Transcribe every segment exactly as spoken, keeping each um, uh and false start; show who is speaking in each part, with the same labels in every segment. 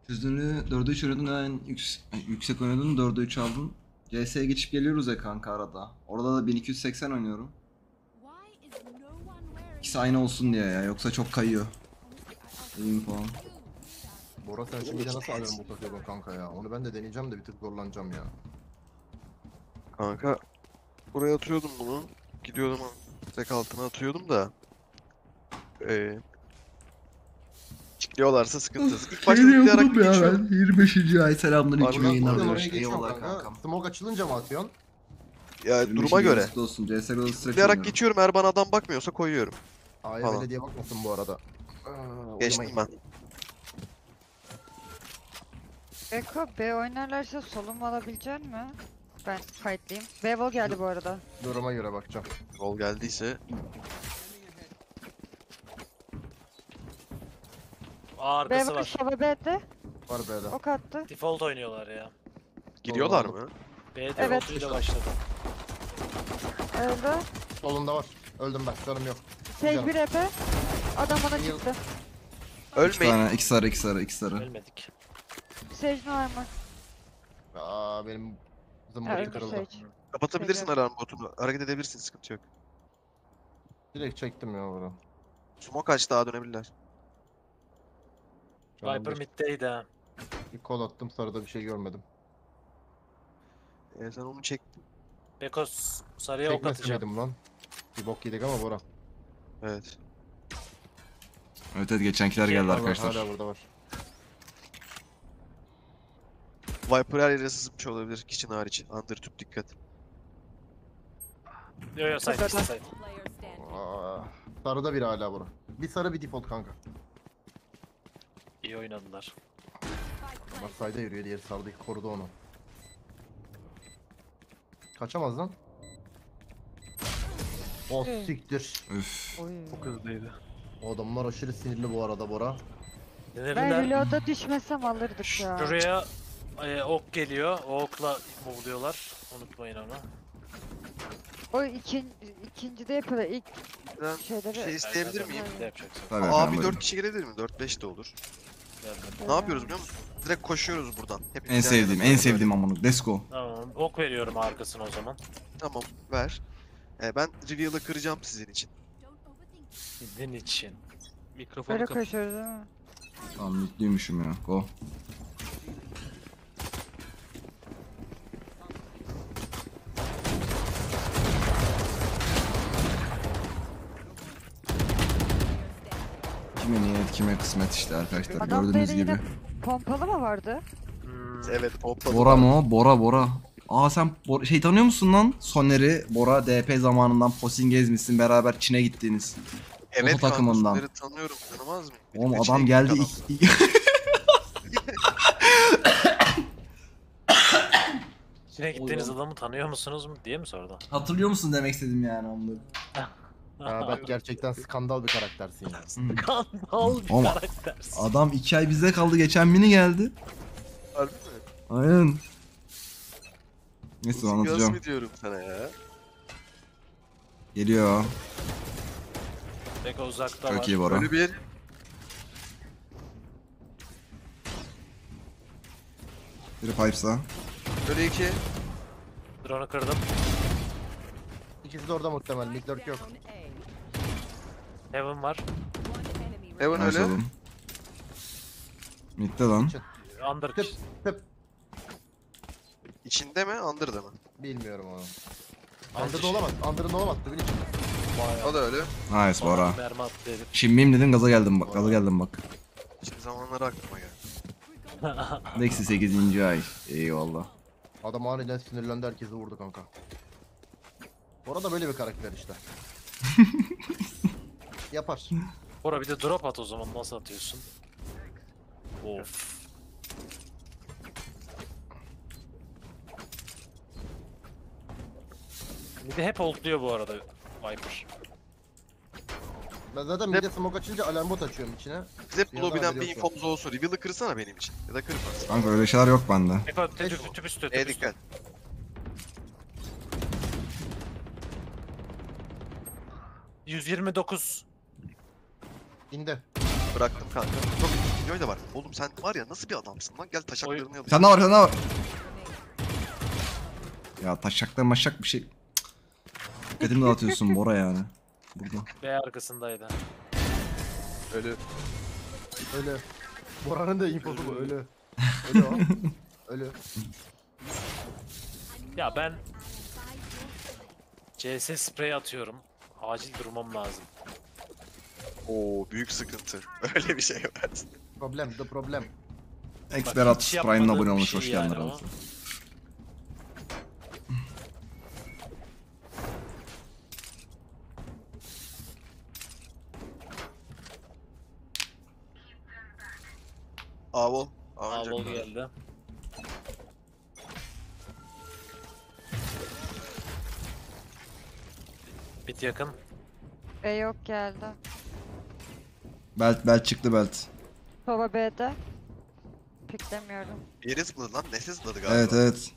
Speaker 1: Yüzünü dörde üç oynadın, en yüks yüksek oynadın, dörde üç aldın. C S'ye geçip geliyoruz ya kanka arada. Orada da bin iki yüz seksen oynuyorum. İkisi aynı olsun diye ya, yoksa çok kayıyor. Elim falan.
Speaker 2: Bora sen şimdi de nasıl alarm bot atıyordun kanka ya? Onu ben de deneyeceğim de bir tık zorlanacağım ya.
Speaker 3: Kanka buraya atıyordum bunu. Gidiyordum tek altına atıyordum da. Eee Çıkıyorlarsa sıkıntı. İlk başta zıplayarak bir geçiyorum.
Speaker 1: yirmi beşinci ay selamünaleyküm
Speaker 3: Arkadan
Speaker 1: yayınlar
Speaker 2: Sen
Speaker 1: diyor.
Speaker 2: oraya geçiyorsun
Speaker 1: Eyvallah
Speaker 2: kanka.
Speaker 1: kankam.
Speaker 2: Smoke açılınca mı atıyorsun?
Speaker 3: Ya duruma göre.
Speaker 1: Olsun. C S G O'da stretch
Speaker 3: Zıplayarak
Speaker 1: oynuyorum.
Speaker 3: geçiyorum, eğer bana adam bakmıyorsa koyuyorum.
Speaker 2: A'ya
Speaker 3: Falan.
Speaker 2: belediye bakmasın bu arada. Aa,
Speaker 3: Geçtim
Speaker 2: uyumayın.
Speaker 3: ben.
Speaker 4: Beko B oynarlarsa solum alabilecek mi? Ben fightlayayım. B wall geldi bu arada.
Speaker 2: Duruma göre bakacağım.
Speaker 3: Rol geldiyse.
Speaker 5: Aa,
Speaker 4: B
Speaker 5: arkası
Speaker 4: var,
Speaker 5: var.
Speaker 4: Sova B'de.
Speaker 2: Var böyle.
Speaker 4: Ok attı.
Speaker 5: Default oynuyorlar ya.
Speaker 3: Giriyorlar
Speaker 2: Doğru.
Speaker 3: mı?
Speaker 5: B
Speaker 4: Evet.
Speaker 5: defaultuyla başladı.
Speaker 4: Öldü.
Speaker 2: Solunda var. Öldüm ben. Canım yok.
Speaker 4: Sage
Speaker 2: Canım.
Speaker 4: bir epe. Adam bana
Speaker 2: Yıl-
Speaker 4: çıktı.
Speaker 1: İki
Speaker 3: Ölmeyin.
Speaker 1: tane, iki sarı, iki sarı, iki sarı.
Speaker 5: Ölmedik.
Speaker 4: Sage no armor.
Speaker 2: Aa benim
Speaker 4: Ha,
Speaker 2: zımbırı
Speaker 4: öldü
Speaker 2: kırıldı.
Speaker 4: Sage.
Speaker 3: Kapatabilirsin
Speaker 4: Tekrar.
Speaker 3: alarm botunu. Hareket edebilirsin, sıkıntı yok.
Speaker 2: Direkt çektim ya bunu.
Speaker 3: Smoke aç, daha dönebilirler.
Speaker 2: Canım
Speaker 5: Viper
Speaker 2: bir-
Speaker 5: mid'deydi ha.
Speaker 2: Bir kol attım, sarıda bir şey görmedim.
Speaker 3: Ee, sen onu çek.
Speaker 5: Beko s- sarıya ok atacağım.
Speaker 2: Çekmeseydim lan. Bir bok yedik ama Bora.
Speaker 3: Evet.
Speaker 1: Evet evet, geçenkiler geldi
Speaker 2: Var,
Speaker 1: arkadaşlar.
Speaker 2: Hala burada var.
Speaker 3: Viper her yere sızmış olabilir. Kitchen hariç. Under tüp dikkat.
Speaker 5: Yo yo side işte side.
Speaker 2: Aa, sarıda bir hala Bora. Bir sarı bir default kanka.
Speaker 5: İyi oynadılar.
Speaker 2: Bak sayda yürüyor, diğeri sarıdaki korudu onu. Kaçamaz lan. O
Speaker 4: Hı.
Speaker 2: siktir.
Speaker 1: Üf.
Speaker 4: Oy.
Speaker 3: Çok hızlıydı.
Speaker 2: O adamlar aşırı sinirli bu arada Bora.
Speaker 4: Ben
Speaker 5: Sinirliler.
Speaker 4: reload'a düşmesem alırdık ya.
Speaker 5: Şuraya e, ok geliyor. O okla buluyorlar. Unutmayın onu.
Speaker 4: O ikin, ikinci de yapıyorlar. İlk
Speaker 3: Ben
Speaker 4: şeyleri.
Speaker 3: şey isteyebilir miyim?
Speaker 5: Ne yapacaksın?
Speaker 1: Tabii
Speaker 3: Abi
Speaker 1: efendim, buyurun.
Speaker 3: dört kişi gelebilir mi? dört beş de olur.
Speaker 5: Geldim.
Speaker 3: Ne yapıyoruz biliyor musun? Direkt koşuyoruz buradan. Hepimiz
Speaker 1: En
Speaker 3: yan
Speaker 1: sevdiğim,
Speaker 3: yana
Speaker 1: en
Speaker 3: böyle.
Speaker 1: sevdiğim amını. Let's go.
Speaker 5: Tamam. Ok veriyorum arkasına o zaman.
Speaker 3: Tamam, ver. Ee, ben reveal'ı kıracağım sizin için.
Speaker 5: Sizin için.
Speaker 3: Mikrofonu
Speaker 4: Böyle
Speaker 3: kapat.
Speaker 4: koşuyoruz değil mi?
Speaker 1: Tamam, mutluyumuşum ya. Go. Kime niyet, kime kısmet işte arkadaşlar.
Speaker 4: Adam
Speaker 1: Gördüğünüz
Speaker 4: böyle
Speaker 1: gibi.
Speaker 4: yine pompalı mı vardı?
Speaker 5: Hmm,
Speaker 3: Evet, pompalı.
Speaker 1: Bora mı o? Bora, Bora. Aa sen Bora, şey tanıyor musun lan? Soner'i, Bora D P zamanından Posing gezmişsin, beraber Çin'e gittiniz.
Speaker 3: Evet,
Speaker 1: Oto takımından.
Speaker 3: kanka, tanıyorum, tanımaz mıyım?
Speaker 1: Oğlum
Speaker 3: Benim
Speaker 1: adam
Speaker 3: içine
Speaker 1: geldi
Speaker 3: girdik
Speaker 1: ilk...
Speaker 5: İçine gittiğiniz adamı tanıyor musunuz mu diye mi sordu?
Speaker 1: Hatırlıyor musun demek istedim yani onları.
Speaker 2: Ya ben gerçekten skandal bir karaktersin ya.
Speaker 5: Skandal bir
Speaker 1: Oğlum,
Speaker 5: karaktersin.
Speaker 1: Adam iki ay bizde kaldı, geçen mini geldi.
Speaker 3: Harbi mi?
Speaker 1: Aynen. Neyse
Speaker 3: Uzun göz
Speaker 1: anlatacağım.
Speaker 3: mü diyorum sana ya?
Speaker 1: Geliyor.
Speaker 5: Beko uzakta var.
Speaker 1: Çok iyi Bora.
Speaker 3: Böyle bir
Speaker 1: Biri Pipes'a.
Speaker 3: böyle iki.
Speaker 5: Drone'u kırdım.
Speaker 2: İkisi de orada muhtemelen. Midlurk yok.
Speaker 5: Heaven var.
Speaker 3: Evan
Speaker 1: Nice
Speaker 3: öyle.
Speaker 1: oğlum. Mid'de lan.
Speaker 5: Under.
Speaker 2: Tıp tıp.
Speaker 3: İçinde mi, under'da mı?
Speaker 2: Bilmiyorum onu.
Speaker 5: Bence
Speaker 2: Under'da
Speaker 5: şey-
Speaker 2: olamaz. Under'da olamaz. Dibin içinde.
Speaker 3: O da öyle.
Speaker 1: Nice Bora.
Speaker 5: Mermi attı herif.
Speaker 1: Şimdiyim dedin, gaza geldim bak, gaza geldim bak.
Speaker 3: Şimdi zamanları aklıma geldi.
Speaker 1: Nexi sekizinci ay. Eyvallah.
Speaker 2: Adam aniden sinirlendi, herkesi vurdu kanka. Orada böyle bir karakter işte. Yapar.
Speaker 5: Bora bir de drop at o zaman, nasıl atıyorsun? Of. Bir de hep ultluyor bu arada Viper.
Speaker 2: Ben zaten bir de smoke açınca alarm bot açıyorum içine.
Speaker 3: Biz hep
Speaker 2: Bir yandan
Speaker 3: lobiden bir
Speaker 2: haberi yok
Speaker 3: infomuz olsun. Reveal'ı kırsana benim için. Ya da kırma.
Speaker 1: Kanka öyle şeyler yok bende.
Speaker 5: Beko tüp, tüp üstü,
Speaker 3: E
Speaker 5: tüp üstü.
Speaker 3: dikkat.
Speaker 5: yüz yirmi dokuz.
Speaker 2: İndi.
Speaker 3: Bıraktım kanka. Çok Killjoy da var. Oğlum sen var ya nasıl bir adamsın lan? Gel taşaklarını alayım.
Speaker 1: Sen de var sen de var. Ya taşaklar maşak bir şey. Dikkatimi dağıtıyorsun Bora yani. Burada.
Speaker 5: B arkasındaydı.
Speaker 3: Öyle.
Speaker 2: Öyle. Bora'nın da infosu bu öyle. Öyle o. Öyle.
Speaker 5: Ya ben C S sprey atıyorum. Acil durmam lazım.
Speaker 3: Oo büyük sıkıntı. Öyle bir şey var.
Speaker 2: Problem de problem.
Speaker 1: Experat
Speaker 5: hiç
Speaker 1: Prime'la
Speaker 5: yapmadığım
Speaker 1: abone
Speaker 5: bir
Speaker 1: olmuş.
Speaker 5: şey
Speaker 1: Hoş
Speaker 5: yani
Speaker 1: geldin
Speaker 5: o.
Speaker 1: aramıza.
Speaker 3: Avol. Aa,
Speaker 5: Avol geldi. Bit yakın.
Speaker 4: B yok geldi.
Speaker 1: Belt belt çıktı belt.
Speaker 4: Sova B'de. Piklemiyorum.
Speaker 3: Yeri zıpladı lan. Nesi zıpladı galiba?
Speaker 1: Evet evet.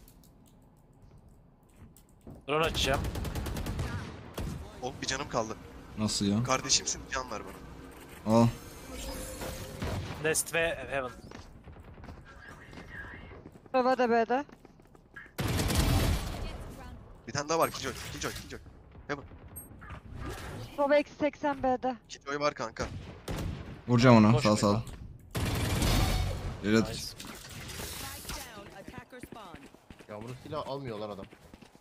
Speaker 5: Drone açacağım.
Speaker 3: Oğlum bir canım kaldı.
Speaker 1: Nasıl ya?
Speaker 3: Kardeşimsin can ver bana.
Speaker 1: Al.
Speaker 5: Nest ve Heaven.
Speaker 4: Sova da B'de.
Speaker 3: Bir tane daha var Killjoy. Killjoy. Killjoy.
Speaker 4: Sova eksi seksen B'de.
Speaker 3: Killjoy var kanka.
Speaker 1: Vuracağım onu.
Speaker 5: Boş
Speaker 1: Sağ
Speaker 5: ver.
Speaker 1: sağ. Evet.
Speaker 5: Nice.
Speaker 2: Yağmur silah almıyor lan adam.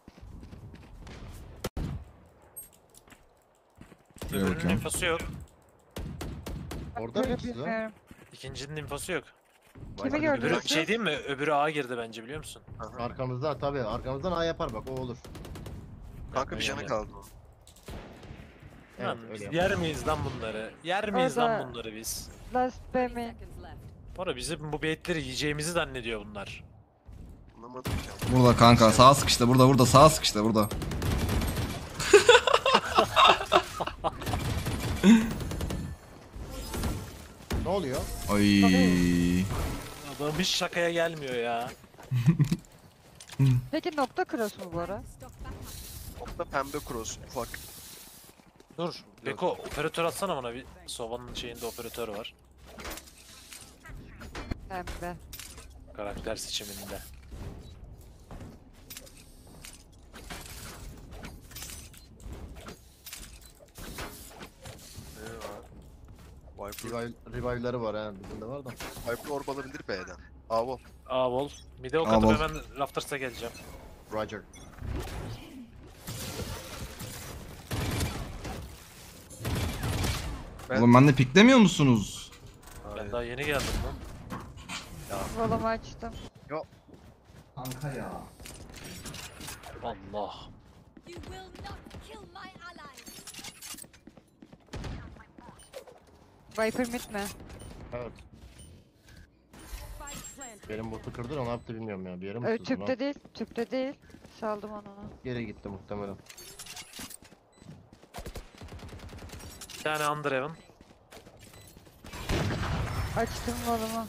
Speaker 1: Şuraya
Speaker 5: Öbürünün
Speaker 1: bakıyorum.
Speaker 5: infosu yok.
Speaker 2: Orada mı
Speaker 4: Öyle
Speaker 2: ikisi lan?
Speaker 4: bilmiyorum.
Speaker 5: İkincinin infosu yok.
Speaker 2: Vay
Speaker 4: Kimi
Speaker 2: be.
Speaker 5: Öbürü
Speaker 4: gördünüz
Speaker 5: bir şey değil mi? Öbürü A girdi bence biliyor musun?
Speaker 3: Aha.
Speaker 2: Arkamızda tabii arkamızdan A yapar bak o olur.
Speaker 3: Kanka bir
Speaker 5: Aynen
Speaker 3: canı
Speaker 5: öyle.
Speaker 3: kaldı.
Speaker 2: Evet
Speaker 5: Lan
Speaker 2: öyle
Speaker 5: biz
Speaker 2: yap.
Speaker 5: yer miyiz lan bunları? Yer miyiz
Speaker 4: Orada-
Speaker 5: lan bunları biz?
Speaker 4: Last B mi?
Speaker 5: Bora bizim bu baitleri yiyeceğimizi zannediyor bunlar.
Speaker 3: Anlamadım ki.
Speaker 1: Burada kanka sağa sıkıştı. Burada burada sağa sıkıştı burada.
Speaker 2: Ne oluyor?
Speaker 1: Ay.
Speaker 5: Adam hiç şakaya gelmiyor ya.
Speaker 4: Peki nokta cross mu Bora?
Speaker 3: Nokta pembe cross ufak.
Speaker 5: Dur. Beko operatör atsana bana bir. Sova'nın şeyinde operatör var.
Speaker 4: Pembe.
Speaker 5: Karakter seçiminde.
Speaker 3: Ne var? Viper,
Speaker 2: Revive, revive'ları var ha bizim de var da.
Speaker 3: Viper orb alabilir B'den. Avol.
Speaker 5: A-Wall. Mid'e ok
Speaker 1: A
Speaker 5: atıp
Speaker 1: wall.
Speaker 5: hemen Rafters'a geleceğim.
Speaker 2: Roger.
Speaker 3: Ben-
Speaker 1: Oğlum ben de piklemiyor musunuz?
Speaker 5: Ben daha yeni geldim lan.
Speaker 4: Volumu açtım.
Speaker 1: Kanka ya.
Speaker 5: Allah.
Speaker 6: You will not kill my ally.
Speaker 4: Viper mid mi?
Speaker 2: Evet. Benim botu kırdı da ne yaptı bilmiyorum ya. Bir yere mi
Speaker 4: Ö,
Speaker 2: sızdı lan?
Speaker 4: tüpte değil. Tüpte değil. Saldım onu.
Speaker 2: Geri gitti muhtemelen.
Speaker 5: Bir tane Under Heaven.
Speaker 4: Açtım volumu.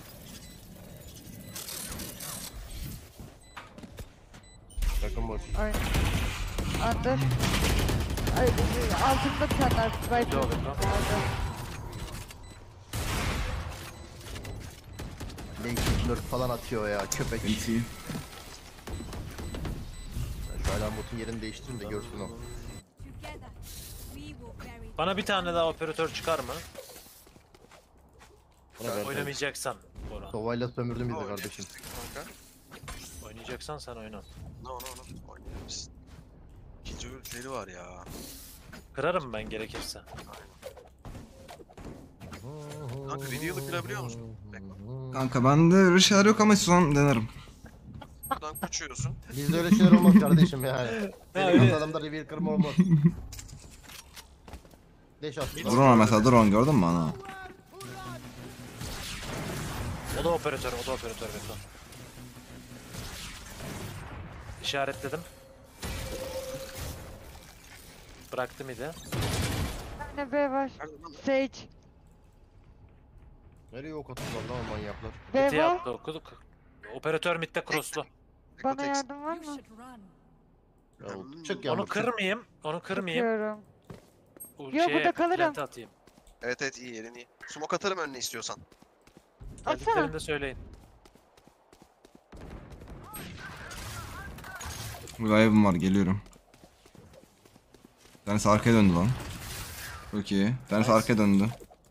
Speaker 2: Takım boş.
Speaker 4: Oyun. Under. Ay, altında bir tane daha Viper.
Speaker 5: Yok, yok.
Speaker 2: Lake lurk falan atıyor ya köpek.
Speaker 1: İyi.
Speaker 2: Ben şu alarm botun yerini değiştireyim de görsün o.
Speaker 6: Together, we will bury.
Speaker 5: Bana bir tane daha operatör çıkar mı?
Speaker 2: Ona ver.
Speaker 5: Oynamayacaksan Bora.
Speaker 2: Sovayla sömürdün bizi
Speaker 3: Ne
Speaker 2: kardeşim.
Speaker 3: oynamıştık kanka?
Speaker 5: Oynayacaksan sen oyna.
Speaker 3: No no no. Oynayamayız. Killjoy ultileri var ya.
Speaker 5: Kırarım ben gerekirse.
Speaker 3: Kanka reveal'ı kırabiliyor musun?
Speaker 1: Kanka bende öyle şeyler yok ama istiyorsan denerim.
Speaker 3: Buradan kaçıyorsun.
Speaker 2: Bizde öyle şeyler olmaz kardeşim yani.
Speaker 5: öyle.
Speaker 2: Benim adamda reveal kırma olmaz. Deş at.
Speaker 5: Bir-
Speaker 1: Drone var mesela drone gördün mü ana?
Speaker 5: O da operatör, o da operatör Beko. İşaretledim. Bıraktım idi.
Speaker 4: Bir tane B var.
Speaker 3: Nerede lan?
Speaker 4: Sage.
Speaker 2: Nereye ok atıyorlar lan o manyaklar?
Speaker 4: B
Speaker 5: Biti
Speaker 4: var.
Speaker 5: yaptı okuduk. Operatör midde crosslu.
Speaker 4: Bana
Speaker 3: Ekotex.
Speaker 4: yardım var
Speaker 6: You
Speaker 4: mı?
Speaker 6: should run.
Speaker 2: Ya, çık
Speaker 5: Onu
Speaker 2: yağmur. çık.
Speaker 5: kırmayayım, onu kırmayayım.
Speaker 4: Bakıyorum.
Speaker 5: Bu
Speaker 4: Yo, burada kalırım.
Speaker 5: plante atayım.
Speaker 3: Evet evet iyi yerin iyi. Smoke atarım önüne istiyorsan.
Speaker 4: Atsana.
Speaker 5: Geldiklerinde söyleyin.
Speaker 1: Revive'ım var, geliyorum. Bir tanesi arkaya döndü lan. Çok iyi. Bir tanesi
Speaker 5: Nice.
Speaker 1: arkaya döndü.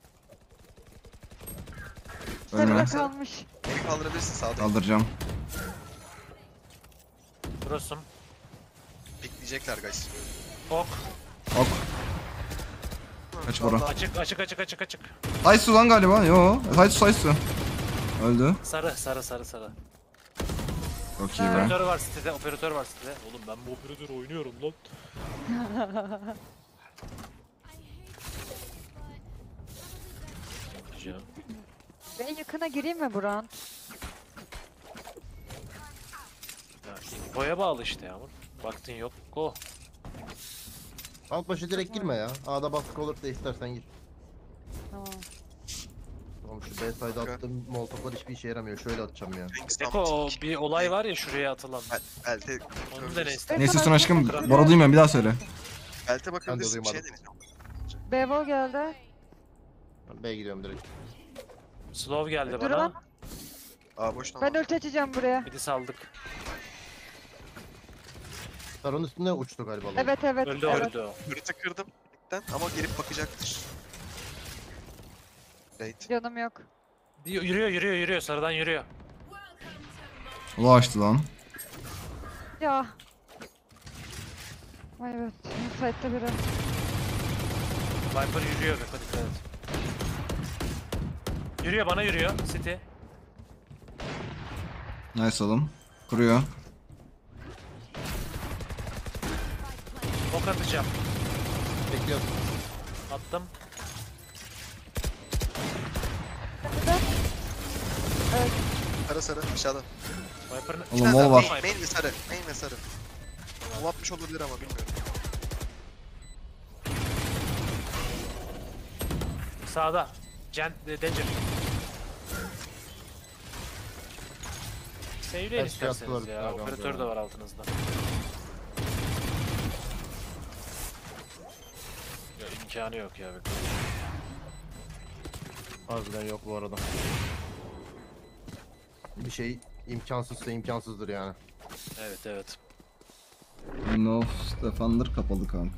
Speaker 4: Sarıda
Speaker 1: Ölme.
Speaker 4: kalmış.
Speaker 3: Beni kaldırabilirsin sağda.
Speaker 1: Kaldıracağım.
Speaker 5: Cross'um.
Speaker 3: Pikleyecekler guys.
Speaker 5: Ok.
Speaker 1: Ok. Kaç Bora.
Speaker 5: Açık açık açık açık açık.
Speaker 1: Saysu lan galiba. Yo. Saysu Saysu. Öldü.
Speaker 5: Sarı sarı sarı sarı.
Speaker 1: Çok iyi be.
Speaker 5: Operatör var sitede, operatör var sitede. Oğlum ben bu operatörü oynuyorum lan. Canım.
Speaker 4: Ben yakına gireyim mi Buran?
Speaker 5: Ya, boya bağlı işte Yağmur. Vaktin yok. Go.
Speaker 2: Alt başı direkt girme ya. A'da baskı olur da istersen gir.
Speaker 4: Tamam.
Speaker 2: Tamam şu B side'a attığım molotoflar hiçbir işe yaramıyor. Şöyle atacağım ya.
Speaker 5: Eko o bir olay var ya şuraya atılan.
Speaker 3: Belte,
Speaker 5: Onu da ne ister?
Speaker 1: Ne istiyorsun aşkım? Bora duymuyorum, bir daha söyle.
Speaker 3: belte bakabilirsin bir şey
Speaker 2: duymadım.
Speaker 3: deneyeceğim.
Speaker 4: Bevo geldi.
Speaker 2: Ben B'ye gidiyorum direkt.
Speaker 5: Slow geldi
Speaker 4: Dur
Speaker 5: bana.
Speaker 4: lan.
Speaker 3: Aa boş
Speaker 4: Ben
Speaker 3: tamam.
Speaker 4: ulti açacağım buraya.
Speaker 5: Bir de saldık.
Speaker 2: Sarının üstünde uçtu galiba. lan.
Speaker 4: Evet evet.
Speaker 5: Öldü
Speaker 4: evet.
Speaker 5: öldü o.
Speaker 3: Kırıtı kırdım. Bitten ama gelip bakacaktır. Bait.
Speaker 4: Canım yok.
Speaker 5: Diyor, yürüyor yürüyor yürüyor sarıdan yürüyor.
Speaker 1: Ula açtı lan.
Speaker 4: Ya. Ay evet. Site'de biri.
Speaker 5: Viper yürüyor Beko dikkat et. Yürüyor bana yürüyor City.
Speaker 1: Nice oğlum. Kuruyor.
Speaker 5: Ok atacağım.
Speaker 2: Bekliyorum.
Speaker 5: Attım.
Speaker 4: Evet.
Speaker 3: Sarı sarı aşağıda.
Speaker 5: Viper'ın
Speaker 3: İki
Speaker 1: Oğlum
Speaker 3: tane
Speaker 1: mol
Speaker 3: daha.
Speaker 1: var.
Speaker 3: Main, main ve sarı. Main ve sarı. Mol atmış olabilir ama bilmiyorum.
Speaker 5: sağda. Gen e, Danger. Save'leyin
Speaker 2: Her şey
Speaker 5: isterseniz
Speaker 2: attılar
Speaker 5: ya.
Speaker 2: bir tane
Speaker 5: Operatör
Speaker 2: kanka
Speaker 5: de
Speaker 2: ya.
Speaker 5: var altınızda. Ya imkanı yok ya. Beko.
Speaker 2: Harbiden yok bu arada. Bir şey imkansızsa imkansızdır yani.
Speaker 5: Evet evet.
Speaker 1: No, Stefan'dır kapalı kanka.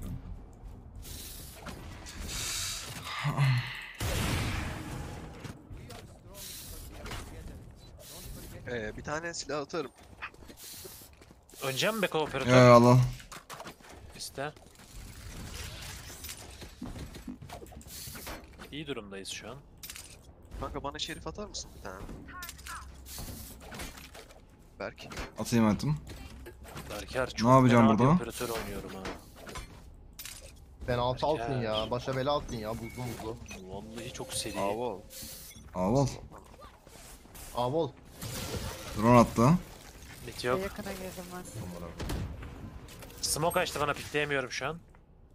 Speaker 3: Ee, bir tane silah atarım.
Speaker 5: Önce mi Beko operatör?
Speaker 1: Ya al al.
Speaker 5: İste. İyi durumdayız şu an.
Speaker 3: Kanka bana şerif atar mısın bir tane? Berk.
Speaker 1: Atayım atım.
Speaker 5: Berker çok
Speaker 1: Ne yapacağım
Speaker 5: fena bir
Speaker 1: burada?
Speaker 5: operatör oynuyorum ha.
Speaker 2: Ben altı altın
Speaker 5: Berker.
Speaker 2: ya. Başa bela altın ya. Buzlu buzlu.
Speaker 5: Vallahi çok seri.
Speaker 3: Avo.
Speaker 1: Aval.
Speaker 2: Avol.
Speaker 1: Drone attı.
Speaker 5: Bit yok.
Speaker 4: Yakına girdim ben.
Speaker 5: Smoke açtı bana pikleyemiyorum şu an.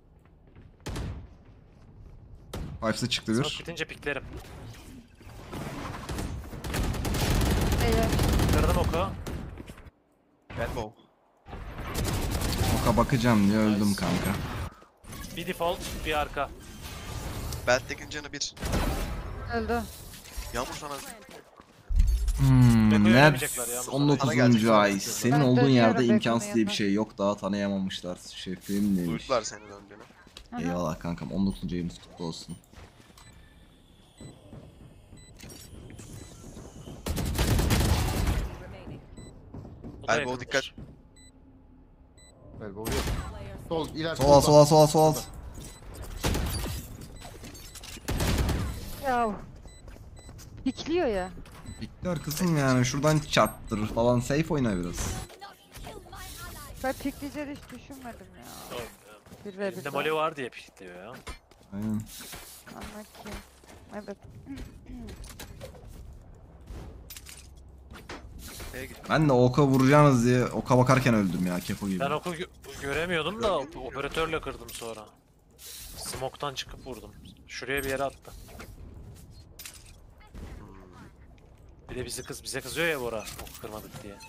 Speaker 1: Fives'e çıktı
Speaker 5: Smoke
Speaker 1: bir.
Speaker 5: bitince piklerim.
Speaker 4: Eğer.
Speaker 5: Kırdım oku.
Speaker 3: Elbow.
Speaker 1: Oka bakacağım diye öldüm
Speaker 5: Nice.
Speaker 1: kanka.
Speaker 5: Bir default, bir arka.
Speaker 3: Belt'tekin canı bir.
Speaker 4: Öldü.
Speaker 3: Yağmur sana
Speaker 1: Hmm,
Speaker 5: Beko'yu
Speaker 1: net
Speaker 5: oynamayacaklar ya bu
Speaker 3: Sana gelecek,
Speaker 1: on dokuzuncu
Speaker 3: sana
Speaker 1: ay.
Speaker 3: gelecek.
Speaker 1: Senin
Speaker 4: Ben
Speaker 1: olduğun
Speaker 4: dönüyorum
Speaker 1: yerde
Speaker 4: Beko'nun
Speaker 1: imkansız diye bir
Speaker 4: yanına.
Speaker 1: şey yok. Daha tanıyamamışlar. Şefim demiş.
Speaker 3: duydular seni döndüğünü.
Speaker 4: Aha.
Speaker 1: Eyvallah kankam. on dokuzuncu ayımız kutlu olsun.
Speaker 5: O da
Speaker 3: Elbow
Speaker 5: yakındır.
Speaker 3: dikkat.
Speaker 2: Elbow yok. Sol iler.
Speaker 1: Sol al, sol al, sol al, sol al.
Speaker 4: Ya. Pikliyor ya.
Speaker 1: Bekler kızım yani. Şuradan çarptırır falan. Safe oyna biraz.
Speaker 6: Not kill my ally.
Speaker 4: Ben pikleyeceğini hiç düşünmedim ya.
Speaker 5: Oğlum,
Speaker 4: Bir ve
Speaker 5: Elinde
Speaker 4: bir.
Speaker 5: mole var diye pikliyor ya.
Speaker 1: Aynen.
Speaker 4: Anla ki. Evet.
Speaker 3: B'ye git.
Speaker 1: Ben de oka vuracağınız diye oka bakarken öldüm ya Kepo gibi.
Speaker 5: Ben oku gö- göremiyordum da op- operatörle kırdım sonra. Smoke'tan çıkıp vurdum. Şuraya bir yere attı. Bir de bizi kız bize kızıyor ya Bora. Ok kırmadık diye.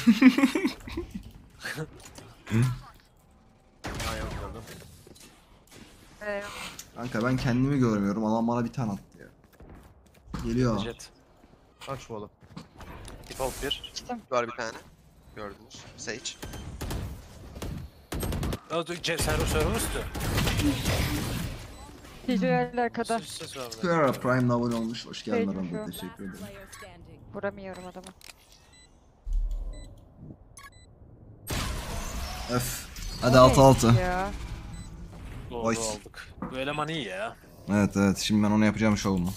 Speaker 2: Ayağım kaldı.
Speaker 4: Ee,
Speaker 1: Kanka ben kendimi görmüyorum. Adam bana bir tane attı ya. Geliyor.
Speaker 5: Jet.
Speaker 2: Aç bu oğlum.
Speaker 5: Default bir.
Speaker 4: Çıktım.
Speaker 3: Var bir tane. Gördünüz. Sage.
Speaker 5: C server server üstü.
Speaker 4: Tiju'yu arkada.
Speaker 5: Ses, ses var burada.
Speaker 1: Square Prime'la abone olmuş. Hoş geldin
Speaker 4: Peki,
Speaker 1: aramda.
Speaker 4: şu.
Speaker 1: Teşekkür ederim.
Speaker 4: Vuramıyorum adamı.
Speaker 1: Öf. Hadi altı altı.
Speaker 4: Ya.
Speaker 5: Doğru
Speaker 1: Oy.
Speaker 5: aldık. Bu eleman iyi ya.
Speaker 1: Evet evet. Şimdi ben onu yapacağım şovumu.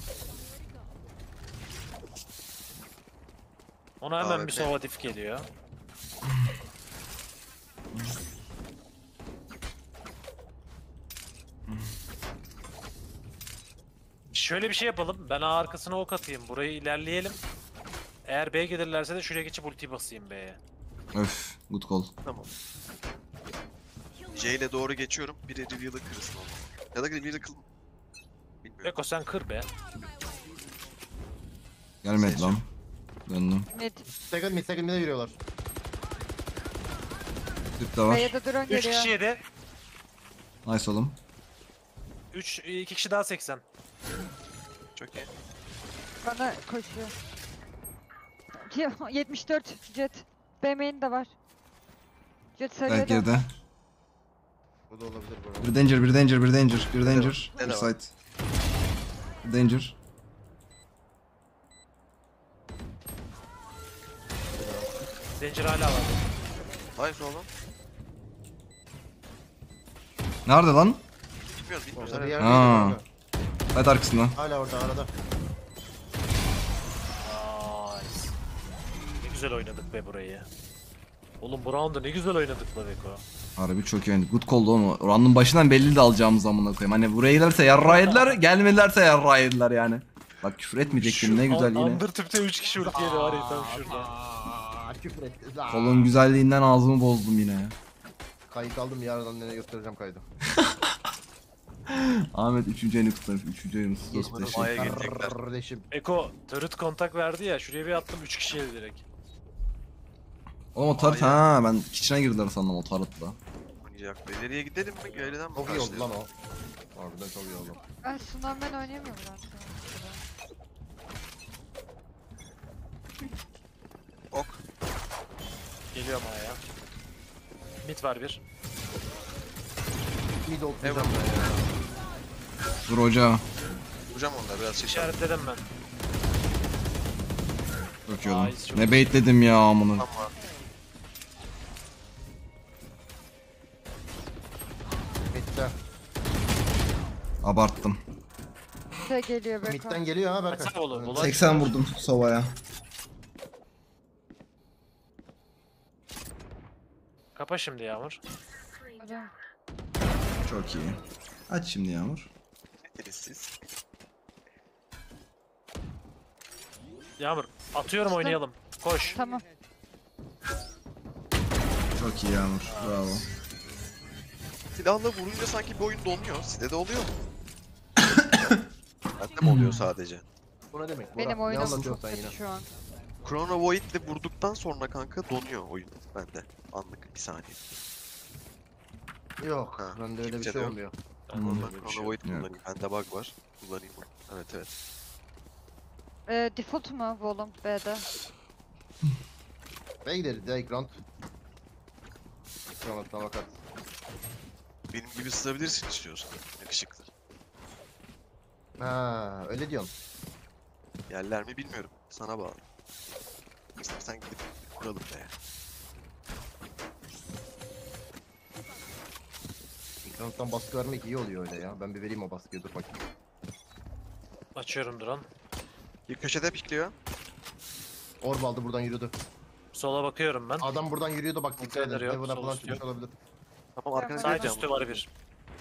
Speaker 5: Ona hemen
Speaker 3: Aa,
Speaker 5: bir
Speaker 3: evet.
Speaker 5: sovatif geliyor. Şöyle bir şey yapalım. Ben A arkasına ok atayım. Burayı ilerleyelim. Eğer B gelirlerse de şuraya geçip ulti basayım B'ye.
Speaker 1: Öf. Good call.
Speaker 3: Tamam. J ile doğru geçiyorum. Biri reveal'ı kırsın onu. Ya da reveal'ı kıl... Bilmiyorum.
Speaker 5: Eko sen kır be.
Speaker 1: Gelmedi lan. Döndüm.
Speaker 4: Mid.
Speaker 2: Second mid second mid'e giriyorlar.
Speaker 1: Tüp de var.
Speaker 4: B'ye de drone
Speaker 5: üç
Speaker 4: geliyor.
Speaker 5: kişi yedi.
Speaker 1: Nice oğlum.
Speaker 5: üç iki kişi daha seksen.
Speaker 3: Çok iyi.
Speaker 4: Bana koşuyor. Ya, yetmiş dört jet. B main de var. Jet sarıya
Speaker 1: Evet
Speaker 4: dön.
Speaker 1: girdi.
Speaker 2: Bu da olabilir bu arada.
Speaker 1: Bir danger, bir danger, bir danger, bir danger.
Speaker 3: Ne de
Speaker 1: Bir
Speaker 3: var?
Speaker 1: side. Bir danger.
Speaker 5: Danger hala var.
Speaker 3: Hayır oğlum.
Speaker 1: Nerede lan?
Speaker 3: Bilmiyorum bilmiyoruz.
Speaker 2: Orada bir
Speaker 3: Evet.
Speaker 2: yerdeydi
Speaker 1: Ha.
Speaker 2: kanka.
Speaker 1: Side arkasında.
Speaker 2: Hala orada arada.
Speaker 5: Nice. Ne güzel oynadık be burayı. Oğlum bu round'u ne güzel oynadık la Beko.
Speaker 1: Harbi çok iyi oynadık. Good call'du oğlum. Round'un başından belli de alacağımız amına koyayım. Hani buraya gelirse yarrağı yediler, gelmedilerse yarrağı yediler yani. Bak küfür etmeyecektim ne güzel yine.
Speaker 5: Under tüpte üç kişi ulti yedi var ya tam şurada.
Speaker 2: Aa, küfür etti.
Speaker 1: Kolun güzelliğinden ağzımı bozdum yine ya.
Speaker 2: Kayıt aldım yarından nereye göstereceğim kaydı.
Speaker 1: Ahmet üçüncü ayını kutlamış. üçüncü ayını sus
Speaker 3: Geçmedi,
Speaker 1: teşekkür.
Speaker 3: A'ya gelecekler.
Speaker 2: Kardeşim.
Speaker 5: Eko turret kontak verdi ya şuraya bir attım üç kişi yedi direkt.
Speaker 1: Oğlum o tarıt ha ben kitchen'a girdiler sandım o tarıtla.
Speaker 3: Oynayacak. İleriye gidelim mi? Geriden mi
Speaker 2: Çok iyi oldu
Speaker 3: başlayalım?
Speaker 2: lan o. Harbiden çok iyi oldu.
Speaker 4: Ben Sunan ben oynayamıyorum lan.
Speaker 3: Ok.
Speaker 5: Geliyorum A'ya. Mid var bir.
Speaker 2: Mid ult
Speaker 3: Evet.
Speaker 2: diyeceğim ben ya.
Speaker 1: Dur hoca.
Speaker 3: Vuracağım onları biraz çeşitli.
Speaker 5: İşaretledim ben.
Speaker 1: Çok iyi oğlum.
Speaker 5: Nice, çok
Speaker 1: Ne baitledim ya amına.
Speaker 3: Ama
Speaker 2: Mid'den.
Speaker 1: Abarttım.
Speaker 4: Şey geliyor Beko.
Speaker 2: Mid'den geliyor ha Berkay.
Speaker 5: Kaçak olur,
Speaker 2: Evet.
Speaker 5: ulan.
Speaker 1: seksen vurdum sovaya.
Speaker 5: Kapa şimdi Yağmur.
Speaker 4: Hocam.
Speaker 1: Çok iyi. Aç şimdi Yağmur.
Speaker 3: siz.
Speaker 5: Yağmur atıyorum
Speaker 4: İşte.
Speaker 5: oynayalım. Koş.
Speaker 4: Tamam.
Speaker 1: Çok iyi Yağmur. Bravo.
Speaker 3: Silahla vurunca sanki bir oyun donuyor. Sizde de oluyor mu? Bende mi oluyor sadece?
Speaker 2: Bu ne demek? Burak?
Speaker 4: Benim
Speaker 2: Ne
Speaker 4: oyunum
Speaker 2: anlatıyorsun
Speaker 4: çok
Speaker 2: sen
Speaker 4: kötü
Speaker 2: yine?
Speaker 4: şu an.
Speaker 3: Chrono Void'le vurduktan sonra kanka donuyor oyun bende. Anlık bir saniye.
Speaker 2: Yok.
Speaker 3: Ha,
Speaker 2: Bende öyle bir
Speaker 3: kimse
Speaker 2: şey
Speaker 3: de yok.
Speaker 2: olmuyor.
Speaker 5: Ben
Speaker 1: Hmm.
Speaker 5: de
Speaker 3: Normal
Speaker 5: öyle bir
Speaker 3: Chrono
Speaker 5: şey
Speaker 3: Void
Speaker 1: Yok.
Speaker 3: kullanayım. Bende bug var. Kullanayım bunu. Evet evet.
Speaker 4: Ee, default mu Volum B'de?
Speaker 2: Ve gideriz ya ilk round. Tamam tamam bakarız.
Speaker 3: Benim gibi sızabilirsin istiyorsan. Yakışıklı.
Speaker 2: Ha öyle diyorsun.
Speaker 3: Yerler mi bilmiyorum. Sana bağlı. İstersen gidip kuralım be.
Speaker 2: İlk round'dan baskı vermek iyi oluyor öyle ya. Ben bir vereyim o baskıyı dur bakayım.
Speaker 5: Açıyorum drone.
Speaker 3: Bir köşede pikliyor.
Speaker 2: Orb aldı buradan yürüdü.
Speaker 5: Sola bakıyorum ben.
Speaker 2: Adam buradan yürüyordu bak dikkat edin.
Speaker 5: Container yok,
Speaker 2: Heaven'a
Speaker 5: sol
Speaker 2: falan
Speaker 5: üstü
Speaker 2: çıkmış
Speaker 5: yok.
Speaker 2: olabilir.
Speaker 3: Tamam arkana
Speaker 4: Side
Speaker 5: Side
Speaker 3: geleceğim.
Speaker 5: üstü var bir.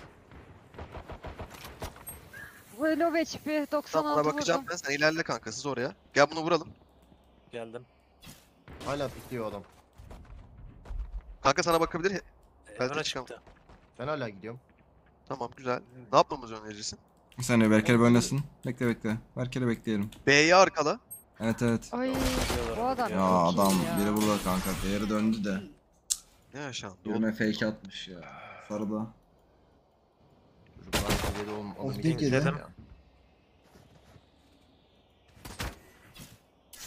Speaker 4: Low H P doksan
Speaker 3: Tamam
Speaker 4: altı
Speaker 3: ona bakacağım
Speaker 4: vurdum.
Speaker 3: ben. Sen ilerle kanka siz oraya. Gel bunu vuralım.
Speaker 5: Geldim.
Speaker 2: Hala pikliyor adam.
Speaker 3: Kanka sana bakabilir. He-
Speaker 5: Evine
Speaker 3: çıkalım.
Speaker 5: çıktı.
Speaker 2: Ben hala gidiyorum.
Speaker 3: Tamam güzel. Ne yapmamızı önerirsin?
Speaker 1: Bir saniye Berkel'e oynasın. Bekle bekle. Berkel'e bekleyelim.
Speaker 3: B'ye arkala.
Speaker 1: Evet evet.
Speaker 4: Ay bu adam
Speaker 1: Ya
Speaker 4: çok iyi
Speaker 1: adam
Speaker 4: ya.
Speaker 1: biri burada kanka. Değeri döndü de.
Speaker 3: Ne yaşandı oğlum?
Speaker 1: Birine fake atmış ya. Sarıda.
Speaker 2: Çocuklar seviyede oğlum.
Speaker 1: Of,
Speaker 2: Adam
Speaker 1: dik
Speaker 2: iyi
Speaker 5: yedim.
Speaker 2: ya.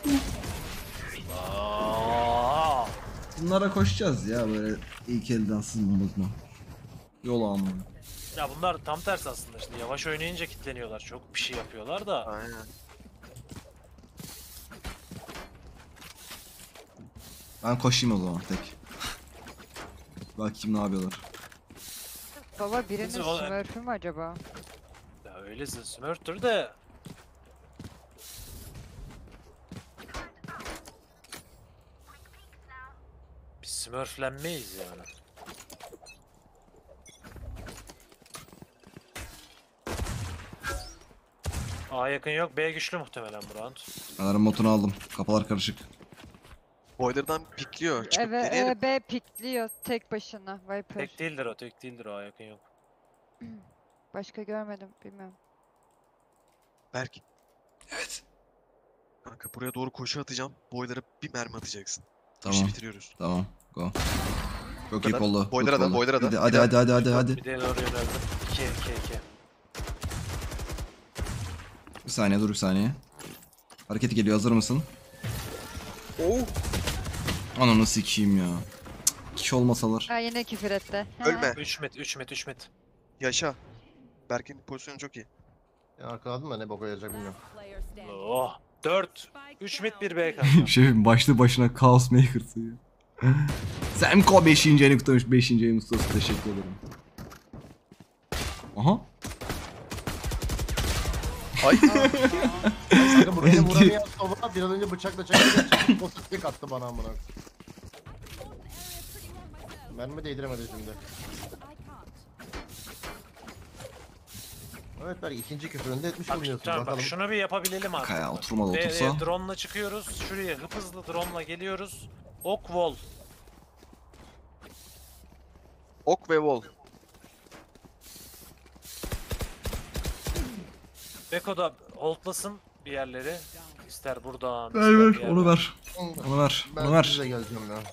Speaker 5: Aa,
Speaker 1: Bunlara koşacağız ya böyle ilk elden sızmamızla. Yol almaya.
Speaker 5: ya bunlar tam tersi aslında işte yavaş oynayınca kilitleniyorlar. Çok bir şey yapıyorlar da.
Speaker 3: Aynen.
Speaker 1: Ben koşayım o zaman tek. Bakayım ne yapıyorlar.
Speaker 4: Baba birinin
Speaker 5: Kızım, o-
Speaker 4: smurf'ü mü acaba?
Speaker 5: Ya öyle smurftür de. Biz smurflenmeyiz yani. A yakın yok. B güçlü muhtemelen bu round.
Speaker 1: Alarm botunu aldım. Kafalar karışık.
Speaker 3: Boiler'dan pikliyor. Çıkıp
Speaker 4: Evet,
Speaker 3: deneyelim.
Speaker 4: e, B pikliyor tek başına Viper.
Speaker 5: Tek değildir o, tek değildir o. A yakın yok.
Speaker 4: Başka görmedim, bilmiyorum.
Speaker 3: Berk. Evet. Kanka buraya doğru koşu atacağım. Boiler'a bir mermi atacaksın. Bu işi
Speaker 1: Tamam.
Speaker 3: bitiriyoruz.
Speaker 1: Tamam. Go. Çok iyi
Speaker 3: kadar.
Speaker 1: kollu.
Speaker 3: Boiler'a
Speaker 1: Good
Speaker 3: da,
Speaker 1: kollu.
Speaker 3: boiler'a da.
Speaker 1: Hadi
Speaker 3: Bir
Speaker 1: hadi
Speaker 3: daha.
Speaker 1: hadi hadi hadi hadi.
Speaker 5: Bir de doğru yöneldim. iki iki iki.
Speaker 1: Bir saniye dur bir saniye. Hareketi geliyor, hazır mısın?
Speaker 3: Oo.
Speaker 1: Ananı sikeyim ya. Cık, kişi olmasalar.
Speaker 4: Ha yine küfür etti.
Speaker 3: Ölme.
Speaker 5: üç met, üç met, üç met.
Speaker 3: Yaşa. Berk'in pozisyonu çok iyi.
Speaker 2: Ya arkaladım da ne boka yarayacak bilmiyorum.
Speaker 5: Oh. dört. üç met, bir B kanka.
Speaker 1: Şefim başlı başına Chaos Maker'sı ya. Semko beşinci ayını kutlamış. beşinci ayın ustası, teşekkür ederim. Aha.
Speaker 3: Ay.
Speaker 2: Kanka buraya vuramayan sova bir an önce bıçakla çekerken çekip o sıklık attı bana amına. Mermi değdiremedi şimdi. Evet belki ikinci küfüründe etmiş
Speaker 5: Bak,
Speaker 2: bulunuyorsun.
Speaker 5: tamam, bak
Speaker 2: Bakalım.
Speaker 5: şunu bir yapabilelim artık.
Speaker 1: Kaya oturmadı,
Speaker 5: Ve-
Speaker 1: otursa.
Speaker 5: ve drone'la çıkıyoruz. Şuraya hıp hızlı drone'la geliyoruz. Ok wall.
Speaker 3: Ok ve wall.
Speaker 5: Beko da holdlasın bir yerleri. İster buradan.
Speaker 1: Ver
Speaker 5: ister bir
Speaker 1: ver
Speaker 5: yerden.
Speaker 1: onu ver. Onu ver.
Speaker 2: Ben
Speaker 1: Onu ver.
Speaker 2: size geleceğim ya.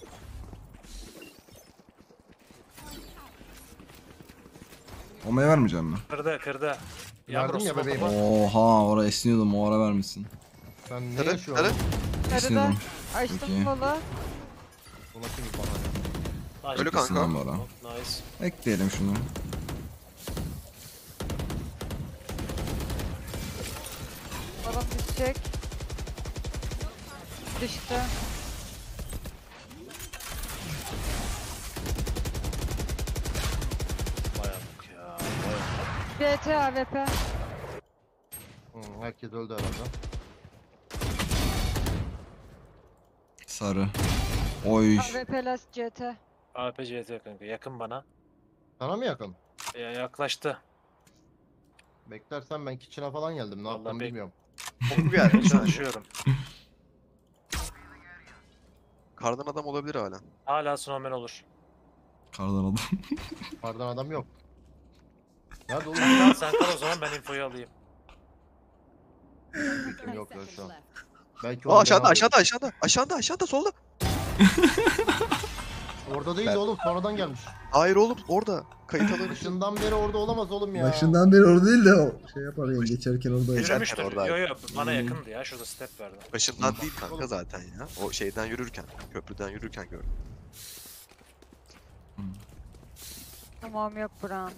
Speaker 1: Omaya vermeyeceğim mi?
Speaker 5: Kırdı kırdı.
Speaker 2: Yardım ya
Speaker 5: Yavrusu
Speaker 2: bebeğim.
Speaker 5: baba.
Speaker 1: Oha oraya esniyordum, o ara vermişsin.
Speaker 2: Sen ne
Speaker 3: Sarı,
Speaker 2: yaşıyorsun?
Speaker 3: sarı.
Speaker 4: Sarıda
Speaker 1: Esniyordum.
Speaker 4: açtım
Speaker 1: Peki.
Speaker 4: kola.
Speaker 2: Bu nasıl bir bahane?
Speaker 5: Nice.
Speaker 3: Ölü kanka.
Speaker 1: Esniyordum bu ara.
Speaker 5: Nice.
Speaker 1: Ekleyelim şunu.
Speaker 4: Balon düşecek. Düştü.
Speaker 5: Bayadık ya. Bayadık.
Speaker 4: B T A W P.
Speaker 2: Hı, herkes öldü herhalde.
Speaker 1: Sarı. Oy.
Speaker 4: A W P last C T.
Speaker 5: A P C T kanka yakın bana.
Speaker 2: Sana mı yakın?
Speaker 5: Ya, yaklaştı.
Speaker 2: Beklersen ben kitchen'a falan geldim. Ne
Speaker 5: Vallahi
Speaker 2: yaptım
Speaker 5: bek-
Speaker 2: bilmiyorum.
Speaker 3: Ok bir yer. Bir saniye.
Speaker 5: Çalışıyorum.
Speaker 3: Kardan adam olabilir hala.
Speaker 5: Hala snowman olur.
Speaker 1: Kardan adam.
Speaker 2: Pardon adam yok. Nerede oğlum?
Speaker 5: Kal sen kal o zaman ben infoyu alayım.
Speaker 2: Fikrim yok ya şu an. Belki
Speaker 3: Aa
Speaker 2: onu
Speaker 3: aşağıda
Speaker 2: ben
Speaker 3: aşağıda aşağıda. Aşağıda aşağıda solda.
Speaker 2: alayım. Orada değil
Speaker 3: Ben-
Speaker 2: oğlum sonradan gelmiş.
Speaker 3: Hayır oğlum orada. Kayıt alır.
Speaker 2: Başından beri orada olamaz oğlum ya.
Speaker 1: Başından beri orada değil de o şey yapar ya, geçerken orada.
Speaker 3: Geçerken
Speaker 5: Yürümüştür.
Speaker 3: oradaydı.
Speaker 5: Yo yo bana
Speaker 1: Hmm.
Speaker 5: yakındı ya şurada step verdi.
Speaker 3: Başından değil kanka zaten ya. O şeyden yürürken. Köprüden yürürken gördüm.
Speaker 4: Tamam yok Brown.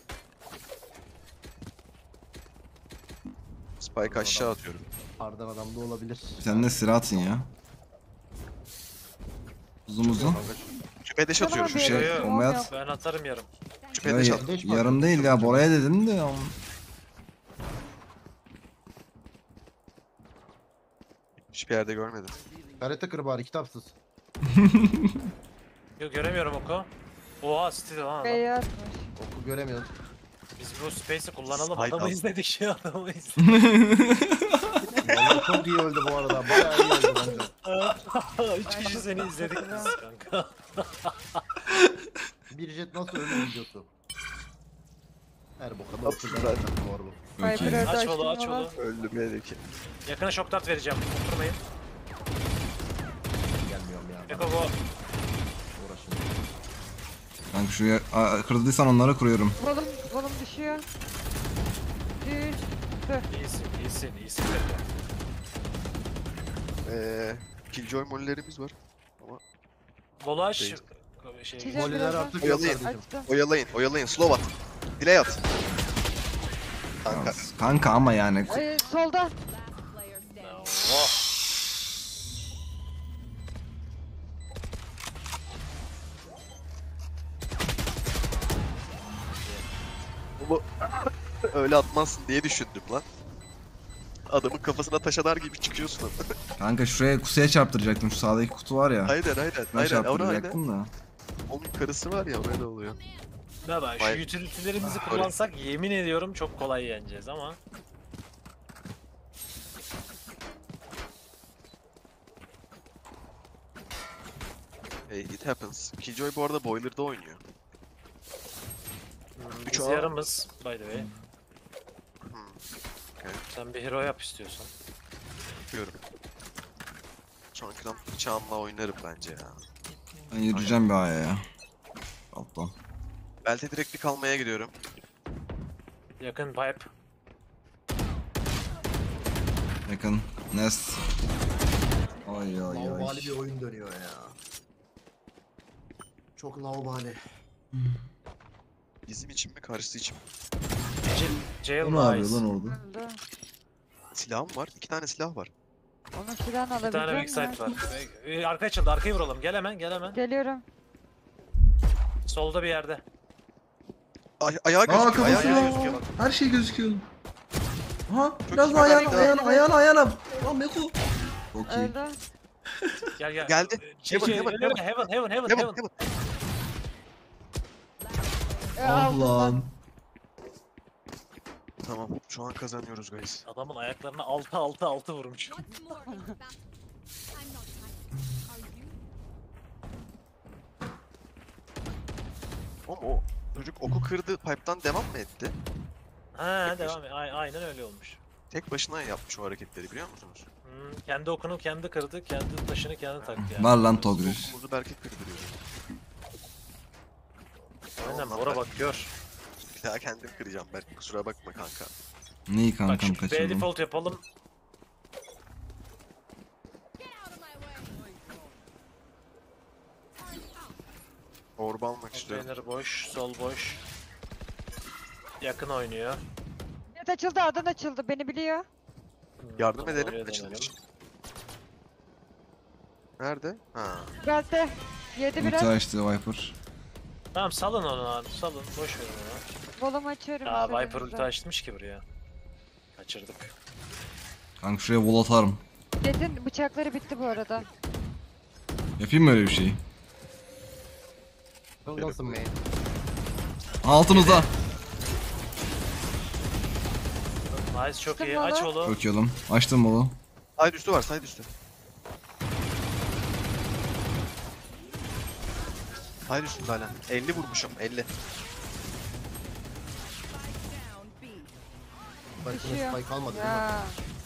Speaker 3: Spike aşağı atıyorum.
Speaker 2: Pardon adam da olabilir.
Speaker 1: Sen de silah atın ya. Uzun uzun.
Speaker 3: Küpe deş atıyorum.
Speaker 1: Şu
Speaker 5: Yo,
Speaker 1: şey
Speaker 5: yo.
Speaker 1: bombayı at.
Speaker 5: Ben atarım yarım.
Speaker 3: Küpe
Speaker 1: Ya,
Speaker 3: deş
Speaker 1: ya-
Speaker 3: at.
Speaker 2: Deş mi
Speaker 1: yarım
Speaker 2: atıyorsun?
Speaker 1: değil ya, Bora'ya dedim de. ama-
Speaker 3: Hiçbir yerde görmedim.
Speaker 2: Karate kır bari kitapsız.
Speaker 5: Yo göremiyorum oku. Oha stil lan adam.
Speaker 4: B'ye atmış.
Speaker 2: Oku göremiyoruz.
Speaker 5: Biz bu space'i kullanalım
Speaker 3: Spike
Speaker 5: adamı
Speaker 3: al.
Speaker 5: izledik ya adamı izledik.
Speaker 2: Vallahi çok iyi öldü bu arada. Bayağı iyi öldü bence.
Speaker 5: Üç kişi seni izledik biz kanka.
Speaker 2: Bir jet nasıl ölü videosu. Her boka da
Speaker 3: Atsın
Speaker 2: oturdu
Speaker 3: zaten.
Speaker 2: zaten bu arada.
Speaker 1: Çok iyi.
Speaker 4: Viper öldü
Speaker 5: Aç
Speaker 4: açtım
Speaker 5: volu aç
Speaker 4: kola.
Speaker 5: volu.
Speaker 3: Öldüm yerdeki.
Speaker 5: Yakına shock dart vereceğim. Oturmayın.
Speaker 2: Gelmiyorum ya.
Speaker 5: Beko go.
Speaker 2: Uğraşın.
Speaker 1: Kanka şuraya Aa, kırdıysan onları kuruyorum.
Speaker 4: Volum, volum düşüyor. Düştü.
Speaker 5: İyisin iyisin iyisin Beko.
Speaker 3: Eee Killjoy mollerimiz var.
Speaker 5: Dolaş.
Speaker 3: Değil.
Speaker 5: Şey,
Speaker 4: Çizer
Speaker 2: Molliler
Speaker 4: birazdan.
Speaker 2: artık yok
Speaker 3: Oyalayın.
Speaker 2: kardeşim.
Speaker 4: Açtım.
Speaker 3: Oyalayın, oyalayın. Slow at. Delay at. Kanka.
Speaker 1: Kanka ama yani.
Speaker 4: Ee, solda.
Speaker 5: oh.
Speaker 3: Bu öyle atmazsın diye düşündüm lan. Adamın kafasına taş atar gibi çıkıyorsun.
Speaker 1: Kanka şuraya kutuya çarptıracaktım. Şu sağdaki kutu var ya.
Speaker 3: aynen aynen.
Speaker 1: Ben
Speaker 3: Aynen. Ona aynen.
Speaker 1: çarptıracaktım da.
Speaker 3: Onun karısı var ya orada oluyor.
Speaker 5: Ne bak şu
Speaker 3: Vay.
Speaker 5: utility'lerimizi
Speaker 3: Öyle.
Speaker 5: kullansak yemin ediyorum çok kolay yeneceğiz ama.
Speaker 3: Hey, it happens. Killjoy bu arada Boiler'da oynuyor.
Speaker 5: Biz
Speaker 3: Şu an-
Speaker 5: yarımız by the way.
Speaker 3: Hmm,
Speaker 5: Sen bir hero yap istiyorsan.
Speaker 3: yapıyorum. Sonraki round bıçağımla oynarım bence ya.
Speaker 1: Ben yürüyeceğim bir aya ya. Alttan.
Speaker 3: Belki direkt bir kalmaya gidiyorum.
Speaker 5: Yakın pipe.
Speaker 1: Yakın. Nest. Ay ay
Speaker 2: Laubali
Speaker 1: ay.
Speaker 2: bir oyun dönüyor ya. Çok laubali.
Speaker 3: Bizim için mi karşısı için mi?
Speaker 5: Jail
Speaker 1: Bu ne yapıyor
Speaker 5: Nice.
Speaker 1: lan orada?
Speaker 4: Öldü.
Speaker 3: Silahım var. İki tane silah var.
Speaker 4: Onun silahını
Speaker 5: Bir tane
Speaker 4: alabilecek
Speaker 5: backside
Speaker 4: miyim?
Speaker 5: var. Ee, Arka açıldı, arkayı vuralım. Gel hemen, gel hemen.
Speaker 4: Geliyorum.
Speaker 5: Solda bir yerde.
Speaker 3: Ay ayağı
Speaker 1: Aa
Speaker 3: gözüküyor.
Speaker 1: kafası
Speaker 3: ayağı
Speaker 5: ayağı
Speaker 3: gözüküyor.
Speaker 1: var. Her şey gözüküyor. Aha
Speaker 3: Çok
Speaker 1: biraz
Speaker 3: iyi
Speaker 1: daha ayağına
Speaker 3: bak.
Speaker 1: ayağına ayağına ayağına. Lan Meko. Çok iyi.
Speaker 4: Öldü.
Speaker 5: Gel gel.
Speaker 3: Geldi.
Speaker 5: Şey,
Speaker 3: Heaven,
Speaker 5: şey,
Speaker 3: heaven,
Speaker 5: heaven, heaven, heaven, heaven,
Speaker 3: Heaven,
Speaker 5: heaven.
Speaker 3: heaven.
Speaker 4: Ee,
Speaker 1: Ah
Speaker 4: aldım
Speaker 1: lan.
Speaker 3: Tamam. Şu an kazanıyoruz guys.
Speaker 5: Adamın ayaklarına altı altı altı vurmuş.
Speaker 6: What's more than that? I'm not tired. Are you?
Speaker 3: Oğlum o çocuk oku kırdı. Pipe'dan devam mı etti?
Speaker 5: Ha devam et. A- aynen öyle olmuş.
Speaker 3: Tek başına yapmış o hareketleri biliyor musunuz?
Speaker 5: Hmm, kendi okunu kendi kırdı, kendi taşını kendi taktı yani.
Speaker 1: Var lan Togriş.
Speaker 3: Okumuzu belki kırdırıyor.
Speaker 5: Aynen
Speaker 3: Tamam,
Speaker 5: Bora
Speaker 3: ben-
Speaker 5: bak gör.
Speaker 3: Bir daha kendim kıracağım belki kusura bakma kanka.
Speaker 1: Neyi
Speaker 5: Bak
Speaker 1: kankam
Speaker 5: şu B
Speaker 1: kaçırdım.
Speaker 5: default yapalım.
Speaker 6: Get out of my way. Turn out.
Speaker 3: Orba almak istiyorum.
Speaker 5: Container boş, sol boş. Yakın oynuyor.
Speaker 4: Net açıldı, adan açıldı. Beni biliyor.
Speaker 5: Hmm,
Speaker 3: Yardım
Speaker 5: tamam,
Speaker 3: edelim
Speaker 5: oraya
Speaker 3: açılış
Speaker 5: dönelim.
Speaker 3: için. Nerede? Ha.
Speaker 4: Geldi. Yedi biraz.
Speaker 1: Ulti açtı Viper.
Speaker 5: Tamam salın onu abi, salın. Boş verin onu.
Speaker 4: Volumu açıyorum.
Speaker 5: Aa Viper
Speaker 4: üzerinizde.
Speaker 5: ulti açmış ki buraya. Kaçırdık.
Speaker 1: Kanka şuraya wall atarım.
Speaker 4: Jet'in bıçakları bitti bu arada.
Speaker 1: Yapayım mı öyle bir şeyi?
Speaker 2: Nasıl mı?
Speaker 1: Altınızda.
Speaker 5: Nice çok
Speaker 4: Sıktım
Speaker 5: iyi.
Speaker 4: valla.
Speaker 5: Aç oğlu.
Speaker 1: Çok iyi oğlum. Açtım wall'u.
Speaker 3: Side üstü var side üstü. Side üstü hala. elli vurmuşum elli.
Speaker 2: Başına
Speaker 4: Düşüyor.
Speaker 2: spike almadı değil mi?
Speaker 4: Ya.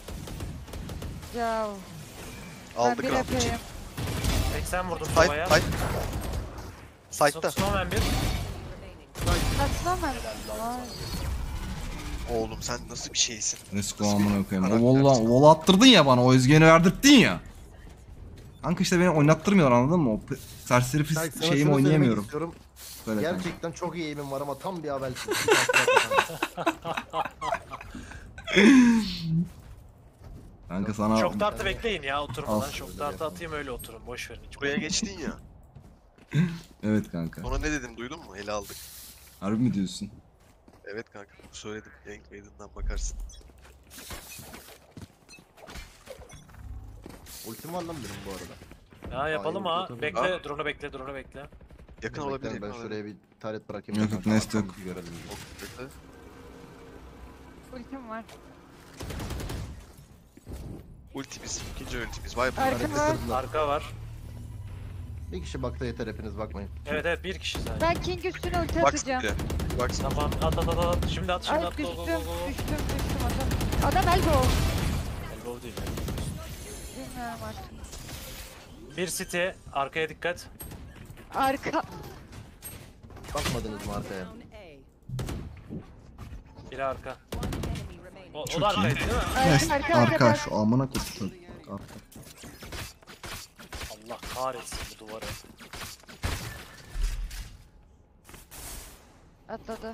Speaker 4: Ya. Ben
Speaker 3: Aldık
Speaker 4: bir
Speaker 3: abi.
Speaker 4: yapayım.
Speaker 5: seksen vurdum
Speaker 3: Side
Speaker 5: sobaya.
Speaker 3: side. Side'da.
Speaker 5: Snowman bir.
Speaker 4: Aslan ben. Vay.
Speaker 3: Oğlum sen nasıl bir şeysin?
Speaker 1: Let's go amına koyayım. O
Speaker 3: Karakter.
Speaker 1: wall'la wall attırdın ya bana. O özgüveni verdirttin ya. Kanka işte beni oynattırmıyorlar anladın mı? O p- serseri
Speaker 2: Berk,
Speaker 1: pis
Speaker 2: sana şunu
Speaker 1: şeyimi
Speaker 2: söylemek
Speaker 1: oynayamıyorum.
Speaker 2: istiyorum.
Speaker 1: Böyle kanka.
Speaker 2: Gerçekten çok iyi aim'im var ama tam bir habersin.
Speaker 1: Kanka sana
Speaker 5: Şok tartı bekleyin ya oturmadan.
Speaker 1: Al.
Speaker 5: Şok tartı atayım öyle oturun. Boş verin. Hiç
Speaker 3: Buraya geçtin ya.
Speaker 1: evet kanka.
Speaker 3: Sonra ne dedim duydun mu? Ele aldık.
Speaker 1: Harbi mi diyorsun?
Speaker 3: Evet kanka söyledim. Yank Maiden'dan bakarsın.
Speaker 2: Ultim var lan benim bu arada.
Speaker 5: Ya yapalım
Speaker 2: Ay,
Speaker 5: ha.
Speaker 2: yok, yok,
Speaker 5: Bekle,
Speaker 3: yok.
Speaker 5: drone'u bekle, drone'u bekle.
Speaker 3: Yakın
Speaker 2: Bekleyin,
Speaker 3: olabilir.
Speaker 2: Ben
Speaker 3: yakın olabilir.
Speaker 2: şuraya bir taret bırakayım.
Speaker 1: Yok,
Speaker 2: da
Speaker 1: yok,
Speaker 2: kanka,
Speaker 1: nest yok.
Speaker 2: arkamızı görelim.
Speaker 3: Bekle.
Speaker 4: Ultim var.
Speaker 3: Ultimiz, ikinci ultimiz. Viper.
Speaker 4: Arka var.
Speaker 5: Arka var.
Speaker 2: Bir kişi bakta yeter hepiniz bakmayın.
Speaker 5: Evet evet bir kişi sadece.
Speaker 4: Ben King üstüne ulti
Speaker 3: Baksın
Speaker 4: atacağım.
Speaker 3: bile. Baksın.
Speaker 5: Tamam at at at at. Şimdi at şimdi
Speaker 4: Ay
Speaker 5: at.
Speaker 4: düştüm,
Speaker 5: Go go
Speaker 4: düştüm,
Speaker 5: go go.
Speaker 4: düştüm, düştüm adam. Adam elbow.
Speaker 5: Elbow değil.
Speaker 4: Bilmiyorum artık.
Speaker 5: Bir city. Arkaya dikkat.
Speaker 4: Arka.
Speaker 2: Bakmadınız mı arkaya?
Speaker 5: Biri arka. O, o
Speaker 1: Çok
Speaker 5: da arkaydı
Speaker 1: iyi.
Speaker 5: değil mi?
Speaker 4: Arka,
Speaker 1: Nest
Speaker 4: arka, arka,
Speaker 1: arka
Speaker 4: arka.
Speaker 1: şu amına koyayım. Arka.
Speaker 5: Kahretsin bu duvarı.
Speaker 4: Atladı.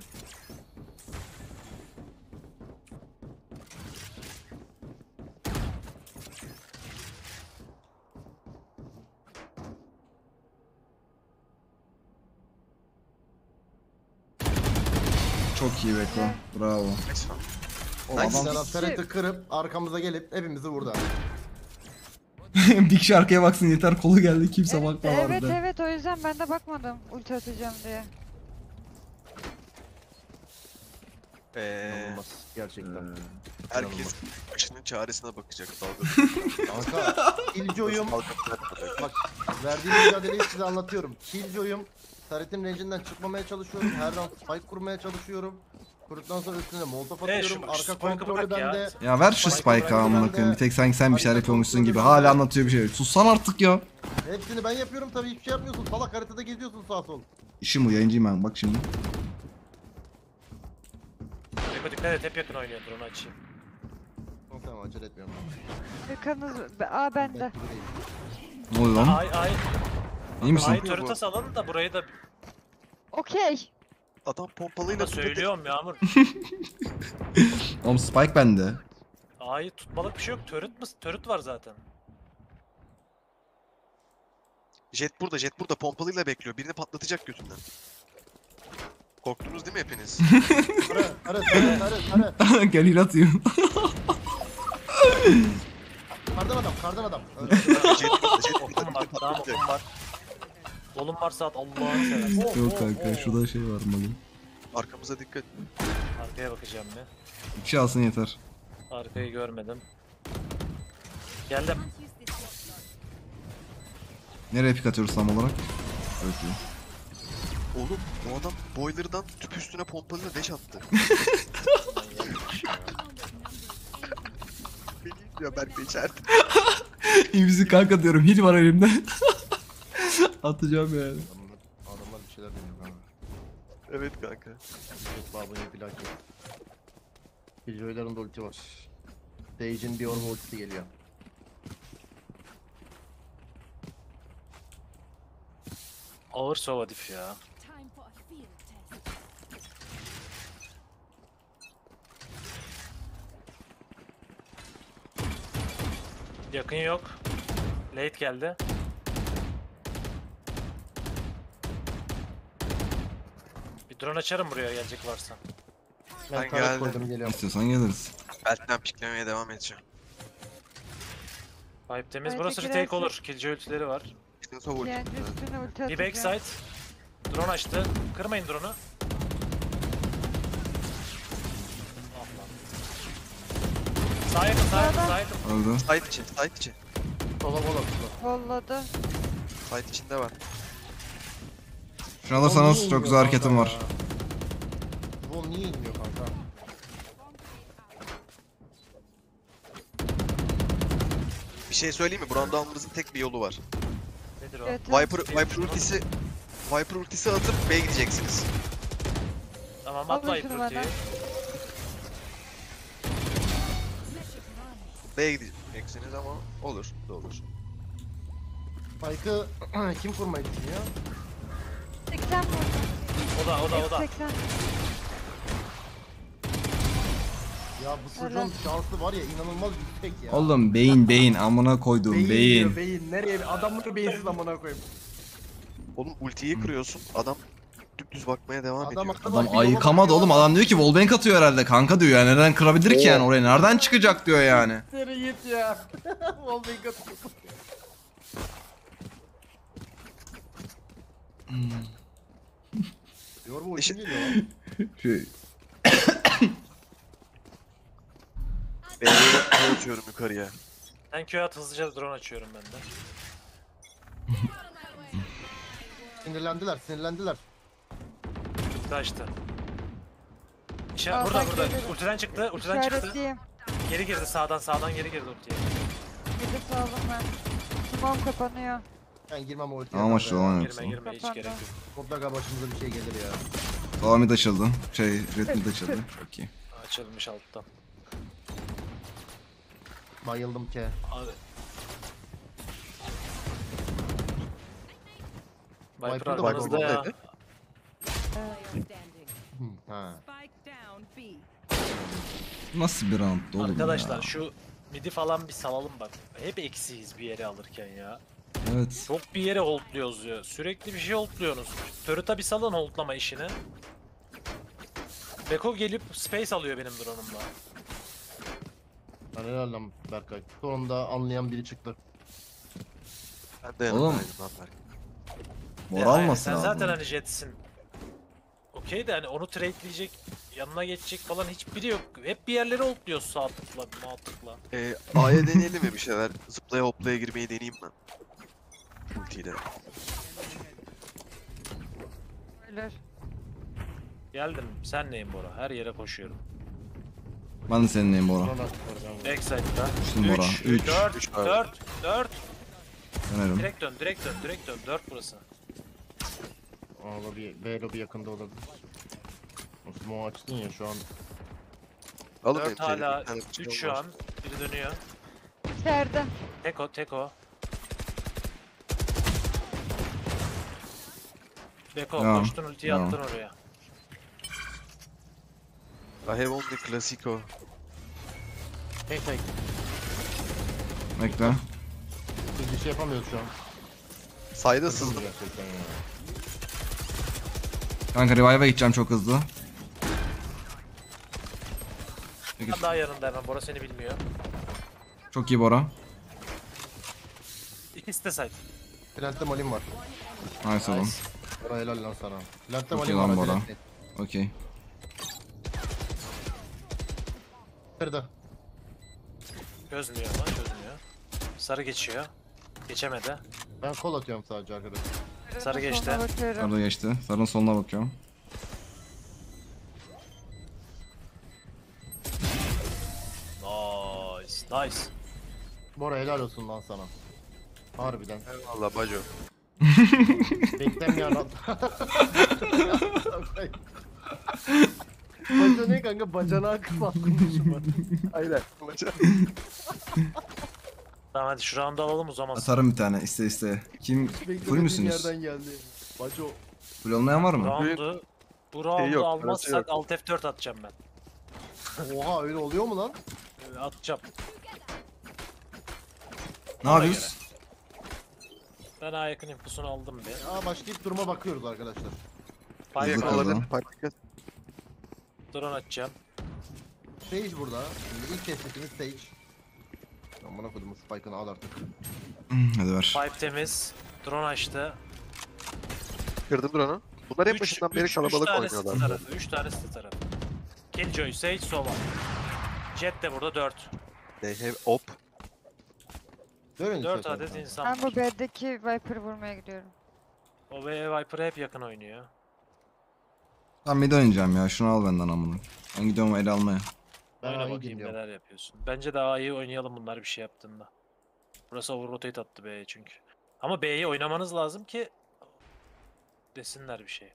Speaker 1: Çok iyi Beko. Bravo.
Speaker 3: Nice lan.
Speaker 1: O
Speaker 3: Nice.
Speaker 1: adam
Speaker 2: Mesela Ferret'i kırıp arkamıza gelip hepimizi vurdu.
Speaker 1: Big şarkıya baksın yeter kolu geldi kimse
Speaker 4: Evet,
Speaker 1: bakma
Speaker 4: evet
Speaker 1: vardı.
Speaker 4: evet o yüzden ben de bakmadım ulti atacağım diye.
Speaker 3: Eee
Speaker 2: İnanılmaz gerçekten.
Speaker 3: herkes başının çaresine bakacak dalga.
Speaker 2: Kanka Killjoy'um bak verdiğim mücadeleyi size anlatıyorum. Killjoy'um Ferret'in range'inden çıkmamaya çalışıyorum. Her round spike kurmaya çalışıyorum. Kurduktan sonra üstüne molotof
Speaker 5: E,
Speaker 2: atıyorum.
Speaker 5: şu- şu
Speaker 2: Arka
Speaker 5: spike'ı
Speaker 2: kontrolü
Speaker 5: bırak ya.
Speaker 2: bende.
Speaker 1: Ya ver şu
Speaker 2: Spike'ı
Speaker 1: Spike'ı amına
Speaker 2: bırak,
Speaker 1: koyayım. Bir
Speaker 2: ben de-
Speaker 1: tek sanki sen bir şeyler
Speaker 2: Harita
Speaker 1: yapıyormuşsun gibi.
Speaker 2: kontrolü
Speaker 1: Hala
Speaker 2: bende.
Speaker 1: anlatıyor bir şey. Sussan artık ya.
Speaker 2: Hepsini ben yapıyorum tabii hiçbir şey yapmıyorsun. Salak haritada geziyorsun sağ sol.
Speaker 1: İşim bu yayıncıyım ben bak şimdi.
Speaker 5: Beko dikkat et hep yakın oynuyor drone'u açayım.
Speaker 2: Tamam acele etmiyorum.
Speaker 4: Yakanız A bende.
Speaker 2: Ben gibi değil.
Speaker 1: Ne oluyor lan?
Speaker 5: Ay ay.
Speaker 1: İyi misin?
Speaker 5: Ay turret'a salın da burayı da
Speaker 4: Okey.
Speaker 3: Adam pompalıyla
Speaker 5: da
Speaker 3: tutup
Speaker 5: söylüyorum Yağmur.
Speaker 1: Oğlum Spike bende.
Speaker 5: Ay tutmalık bir şey yok. Turret mı? Turret var zaten.
Speaker 3: Jet burada, Jet burada pompalıyla bekliyor. Birini patlatacak götünden. Korktunuz değil mi hepiniz?
Speaker 2: Tara, tara, tara, tara, tara.
Speaker 1: Gel hil atayım.
Speaker 2: Kardan adam, kardan adam. Öyle.
Speaker 3: Jet burada, Jet burada.
Speaker 5: Okum var.
Speaker 3: birini
Speaker 5: Tamam
Speaker 3: patlatacak.
Speaker 5: okum var. Oğlum varsa at Allah'ını seversen.
Speaker 2: Oh,
Speaker 1: Yok
Speaker 2: oh,
Speaker 1: kanka
Speaker 2: oh.
Speaker 1: şurada şey var malım.
Speaker 3: Arkamıza dikkat.
Speaker 5: Arkaya bakacağım bir.
Speaker 1: Bir şey alsın yeter.
Speaker 5: Arkayı görmedim. Geldim.
Speaker 6: Can't use this watch log.
Speaker 1: Nereye pik atıyoruz tam olarak? Evet iyi.
Speaker 3: Oğlum o adam boiler'dan tüp üstüne pompalıyla deş attı. Beni ya Berk içeride.
Speaker 1: İyi misin kanka diyorum. Hil var elimde. Atacağım yani.
Speaker 2: Adamlar, adamlar bir şeyler deniyor kanka.
Speaker 3: Evet kanka.
Speaker 2: Yok babını plak yok. Killjoy'ların da ulti var. Sage'in bir orba ultisi geliyor.
Speaker 5: Ağır sovadif ya.
Speaker 6: Time for a field test.
Speaker 5: Yakın yok. Late geldi. Bir drone açarım buraya gelecek varsa.
Speaker 2: Ben,
Speaker 3: Ben
Speaker 2: taret
Speaker 3: geldim.
Speaker 2: koydum geliyorum.
Speaker 1: İstiyorsan geliriz.
Speaker 3: Belt'ten piklemeye devam edeceğim.
Speaker 5: Pipe temiz.
Speaker 4: Evet,
Speaker 5: Burası
Speaker 4: girersin.
Speaker 5: retake olur. Killjoy ultileri var.
Speaker 3: İşte sov ulti.
Speaker 4: Yani üstüne ulti
Speaker 5: Bir
Speaker 4: atacağım.
Speaker 5: backside. Drone açtı. Kırmayın drone'u. Ah lan. Sağ yakın, sağ yakın, sağ yakın.
Speaker 1: Öldü.
Speaker 3: Site için, site için.
Speaker 2: Sola bola sola.
Speaker 4: Kolladı.
Speaker 3: Site içinde var.
Speaker 1: Şunu alırsanız çok güzel hareketim var.
Speaker 2: Bu niye inmiyor kanka?
Speaker 3: Bir şey söyleyeyim mi? Buranın almanızın tek bir yolu var.
Speaker 5: Nedir o?
Speaker 4: Evet,
Speaker 3: Viper, Viper ultisi Viper ultisi atıp B'ye gideceksiniz.
Speaker 5: Tamam at
Speaker 4: Alın
Speaker 5: Viper
Speaker 4: şunu
Speaker 5: ultiyi.
Speaker 4: bana.
Speaker 3: B'ye gideceksiniz ama olur, da olur.
Speaker 2: Spike'ı kim kurmayı düşünüyor?
Speaker 4: seksen vurdum.
Speaker 5: O da, o da, o da.
Speaker 4: seksen.
Speaker 2: Ya bu çocuğun şansı var ya inanılmaz yüksek ya.
Speaker 1: Oğlum beyin beyin amına koydum
Speaker 2: beyin.
Speaker 1: beyin.
Speaker 2: Diyor, beyin. Nereye? Adamları beyinsiz amına koyayım.
Speaker 3: Oğlum ultiyi kırıyorsun, adam düz bakmaya devam
Speaker 2: Adam
Speaker 3: ediyor.
Speaker 2: aklı
Speaker 1: Adam
Speaker 2: var, bir
Speaker 1: ayıkamadı
Speaker 2: yola
Speaker 1: oğlum. Adam diyor ki wallbang atıyor herhalde kanka diyor yani. Nereden kırabilir ki yani oraya? Nereden çıkacak diyor yani.
Speaker 2: bakıyor. Nereye git ya? Wallbang atıyor. Yor bu
Speaker 3: İşte-
Speaker 2: ultim geliyor lan.
Speaker 1: Şey,
Speaker 3: B'ye açıyorum yukarıya.
Speaker 5: Ben Q'ya at hızlıca drone açıyorum ben de.
Speaker 2: Sinirlendiler, sinirlendiler.
Speaker 5: Ulti açtı. İşe,
Speaker 4: Aa,
Speaker 5: burada
Speaker 4: bak
Speaker 5: burada.
Speaker 4: geliyor.
Speaker 5: Ultiden çıktı, ultiden çıktı.
Speaker 4: İşaretliyim.
Speaker 5: Geri girdi sağdan, sağdan geri girdi ultiye.
Speaker 4: Gidip aldım ben. Simon kapanıyor.
Speaker 2: Ben girmem o ultiye.
Speaker 1: Ama
Speaker 2: kanka
Speaker 1: şu
Speaker 2: ya.
Speaker 1: an
Speaker 5: Girme
Speaker 1: yoksa.
Speaker 5: girme hiç
Speaker 4: Kapandı.
Speaker 5: gerek yok.
Speaker 2: Mutlaka başımıza bir şey gelir ya.
Speaker 1: Sağ mid açıldı. Şey red mid açıldı. Çok iyi.
Speaker 5: Açılmış alttan.
Speaker 2: Bayıldım ki.
Speaker 5: Abi. Viper
Speaker 2: Viper'da
Speaker 5: arkanızda
Speaker 2: Viper
Speaker 5: ya.
Speaker 3: dedi.
Speaker 2: Hı, ha.
Speaker 1: Nasıl bir rounddu oğlum
Speaker 5: Arkadaşlar
Speaker 1: ya?
Speaker 5: şu midi falan bir salalım bak. Hep eksiyiz bir yere alırken ya.
Speaker 1: Evet.
Speaker 5: Çok bir yere holdluyoruz ya. Sürekli bir şey holdluyorsunuz. Turret'a bir salın holdlama işini. Beko gelip space alıyor benim drone'umla.
Speaker 2: Lan helal lan Berkay. Sonunda anlayan biri çıktı.
Speaker 3: Ben de yanındaydım lan Berk.
Speaker 1: Moral
Speaker 5: Yani
Speaker 1: alması
Speaker 5: sen
Speaker 1: lazım.
Speaker 5: zaten hani jetsin. Okey de hani onu trade'leyecek, yanına geçecek falan hiçbiri yok. Hep bir yerlere holdluyoruz sağ tıkla, sağ tıkla.
Speaker 3: Ee, A'ya deneyelim mi bir şeyler? Zıplaya hoplaya girmeyi deneyeyim ben. Ultiyle.
Speaker 4: Ölür.
Speaker 5: Geldim, sen neyim Bora? Her yere koşuyorum.
Speaker 1: Ben de seninleyim Bora.
Speaker 2: Sonra çıkaracağım.
Speaker 5: Backside'da.
Speaker 1: Düştüm Bora. üç.
Speaker 5: dört,
Speaker 3: Üç var.
Speaker 5: dört, dört.
Speaker 1: Dönerim.
Speaker 5: Direkt dön, direkt dön, direkt dön. dört burası.
Speaker 2: Aa lobi, B lobi yakında olabilir. O smoke açtın ya şu an.
Speaker 3: Alın benim
Speaker 5: dört hala,
Speaker 3: tehlikeli.
Speaker 5: üç şu an. Biri dönüyor.
Speaker 4: İçeride.
Speaker 5: Teko, teko. Beko,
Speaker 1: Tamam,
Speaker 5: koştun ultiyi
Speaker 1: tamam.
Speaker 5: attın oraya.
Speaker 3: I have only Classico.
Speaker 2: Tek tek.
Speaker 1: Bekle.
Speaker 2: Biz bir şey yapamıyoruz şu an.
Speaker 3: Sayda
Speaker 2: Sızdım
Speaker 3: sızdım.
Speaker 2: gerçekten ya.
Speaker 1: Kanka revive'a gideceğim çok hızlı. Peki,
Speaker 5: Ben daha yanında hemen, Bora seni bilmiyor.
Speaker 1: çok iyi Bora.
Speaker 5: İkisi de side.
Speaker 2: Plant'te malim var.
Speaker 1: Nice oğlum.
Speaker 5: Nice.
Speaker 2: Bora helal lan sana. Plant'te
Speaker 1: Çok
Speaker 2: malim
Speaker 1: iyi
Speaker 2: var.
Speaker 1: lan
Speaker 2: acele
Speaker 1: Bora.
Speaker 2: etmeyin.
Speaker 1: Okey.
Speaker 2: Nerede?
Speaker 5: Çözmüyor ama çözmüyor. Sarı geçiyor. Geçemedi.
Speaker 2: Ben kol atıyorum sadece arkadaşlar.
Speaker 5: Sarı geçti.
Speaker 4: Sonuna bakıyorum.
Speaker 1: Sarı geçti. Sarının soluna bakıyorum.
Speaker 5: Nice, nice.
Speaker 2: Bora helal olsun lan sana. Harbiden.
Speaker 3: Eyvallah baco.
Speaker 2: Beklenmeyen lan. Baca ne kanka? Bacanağı kısaltmışım ben.
Speaker 3: Aynen. Baco.
Speaker 5: Tamam hadi şu round'u alalım o zaman.
Speaker 1: Atarım bir tane iste iste. Kim? Full
Speaker 2: Beklemediğim
Speaker 1: müsünüz?
Speaker 2: yerden geldi. Baco.
Speaker 1: Full olmayan var mı?
Speaker 5: Round'u, bu round'u
Speaker 3: yok,
Speaker 5: almazsak
Speaker 3: yok.
Speaker 5: alt F dört atacağım ben.
Speaker 2: Oha öyle oluyor mu lan?
Speaker 5: Ee, Atacağım.
Speaker 1: Ne
Speaker 5: Ona
Speaker 1: yapıyoruz?
Speaker 5: Ben A yakın infosunu aldım bir.
Speaker 2: Aa başlayıp duruma bakıyoruz arkadaşlar.
Speaker 5: Piper
Speaker 1: Hızlı
Speaker 5: aldım.
Speaker 1: kaldı.
Speaker 3: Yakaladım. Park
Speaker 5: Drone atacağım.
Speaker 2: Sage burada. Şimdi ilk tespitimiz Sage. Amına koydum Spike'ını al artık.
Speaker 1: Hmm, hadi ver.
Speaker 5: Pipe temiz. Drone açtı.
Speaker 3: Kırdım drone'u. Bunlar hep
Speaker 5: Üç-
Speaker 3: başından beri
Speaker 5: üç-
Speaker 3: kalabalık
Speaker 5: üç tanesi
Speaker 3: oynuyorlar.
Speaker 5: tarafı, üç tanesi tarafı. Killjoy, Sage, Sova. Jet de burada dört.
Speaker 3: They have op.
Speaker 2: Dönün
Speaker 5: dört
Speaker 2: istiyorsan
Speaker 5: adet
Speaker 2: kanka.
Speaker 5: insan
Speaker 4: Ben
Speaker 5: var.
Speaker 4: bu B'deki Viper'ı vurmaya gidiyorum.
Speaker 5: O ve Viper'a hep yakın oynuyor.
Speaker 1: Ben mid oynayacağım ya. Şunu al benden amına. Ben gidiyorum ele almaya.
Speaker 2: Ben
Speaker 5: Oyna
Speaker 2: A'yı
Speaker 5: bakayım
Speaker 2: dinliyorum.
Speaker 5: neler yapıyorsun. Bence daha iyi oynayalım bunlar bir şey yaptığında. Burası over rotate attı B'ye çünkü. Ama B'yi oynamanız lazım ki desinler bir şey.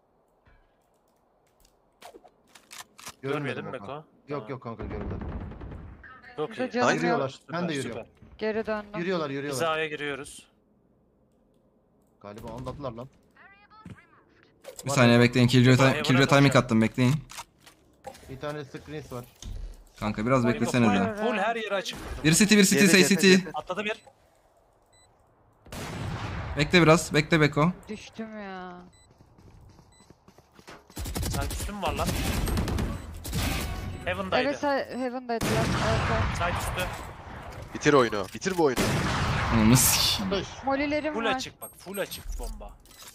Speaker 5: Görmedim
Speaker 2: Görmedim
Speaker 5: Beko.
Speaker 2: Yok
Speaker 5: Tamam.
Speaker 2: yok kanka görmedim.
Speaker 5: Çok
Speaker 4: Burada
Speaker 5: iyi.
Speaker 4: canım yok.
Speaker 2: Yürüyorlar. Ben
Speaker 5: Süper,
Speaker 2: de yürüyorum.
Speaker 5: süper.
Speaker 4: Geri döndüm.
Speaker 2: Yürüyorlar
Speaker 5: Biz
Speaker 2: yürüyorlar.
Speaker 5: A'ya giriyoruz.
Speaker 2: Galiba anlattılar lan.
Speaker 1: Bir
Speaker 2: Var
Speaker 1: saniye
Speaker 2: ya.
Speaker 1: bekleyin. Killjoy,
Speaker 5: Beko,
Speaker 1: ti- Killjoy
Speaker 5: Heaven'a
Speaker 1: timing
Speaker 5: bakacağım.
Speaker 1: attım bekleyin.
Speaker 2: Bir tane screens var.
Speaker 1: Kanka biraz
Speaker 5: Full-
Speaker 1: beklesenize.
Speaker 4: Beko.
Speaker 5: Full her yeri açık.
Speaker 1: Bir city bir city
Speaker 3: Yedi,
Speaker 1: say
Speaker 3: yedi,
Speaker 1: city.
Speaker 3: yedi.
Speaker 5: Atladı bir.
Speaker 1: Bekle biraz. Bekle Beko.
Speaker 4: Düştüm ya.
Speaker 5: Side üstü mü var lan? Heaven'daydı.
Speaker 4: Evet, He- Heaven'daydı lan. Evet,
Speaker 5: Side üstü.
Speaker 3: Bitir oyunu. Bitir bu oyunu.
Speaker 1: Ananı sikeyim.
Speaker 2: Dış.
Speaker 4: evet. Molilerim
Speaker 5: Full
Speaker 4: var.
Speaker 5: açık bak. Full açık bomba.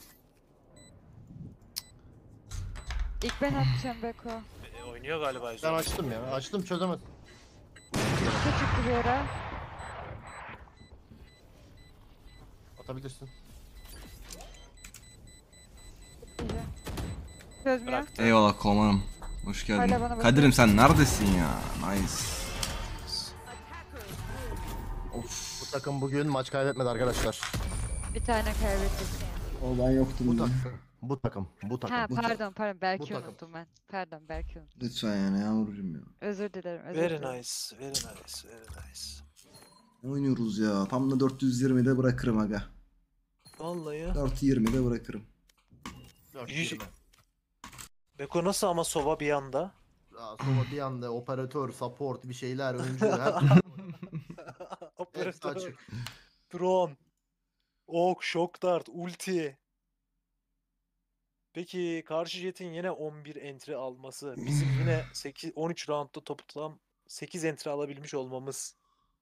Speaker 4: İlk ben atacağım Beko.
Speaker 5: E, oynuyor galiba
Speaker 2: Ben
Speaker 5: Yüzüm.
Speaker 2: açtım ya. Açtım çözemedim.
Speaker 4: Üstü çıktı bir ara.
Speaker 2: Atabilirsin.
Speaker 4: Güzel. Çözmüyor.
Speaker 5: Bıraktı.
Speaker 1: Eyvallah komanım. Hoş
Speaker 4: Hala
Speaker 1: geldin.
Speaker 4: bana bakıyor.
Speaker 1: Kadir'im sen neredesin ya? Nice.
Speaker 2: Bu takım bugün maç kaybetmedi arkadaşlar.
Speaker 4: Bir tane kaybettik.
Speaker 1: O ben yoktum.
Speaker 2: Bu takım. Bu takım. Bu takım.
Speaker 4: Ha
Speaker 2: Bu
Speaker 4: pardon pardon Berk'i
Speaker 2: takım.
Speaker 4: unuttum ben. Pardon Berk'i unuttum.
Speaker 1: Lütfen yani yavrucuğum ya.
Speaker 4: Özür dilerim. Özür
Speaker 5: Very
Speaker 4: dilerim.
Speaker 5: nice. Very nice. Very nice.
Speaker 1: Ne oynuyoruz ya? Tam da dört yüz yirmide bırakırım aga.
Speaker 5: Vallahi.
Speaker 1: dört yirmide bırakırım.
Speaker 2: Dört
Speaker 5: Yüz-
Speaker 2: yirmi.
Speaker 5: Beko nasıl ama sova bir anda?
Speaker 2: Ya sonra bir anda operatör, support bir şeyler, öncü her türlü hepsi
Speaker 5: Operatör,
Speaker 2: açık.
Speaker 5: drone, ok, shock dart, ulti. Peki karşı jetin yine on bir entry alması, bizim yine sekiz, on üç roundda toplam sekiz entry alabilmiş olmamız.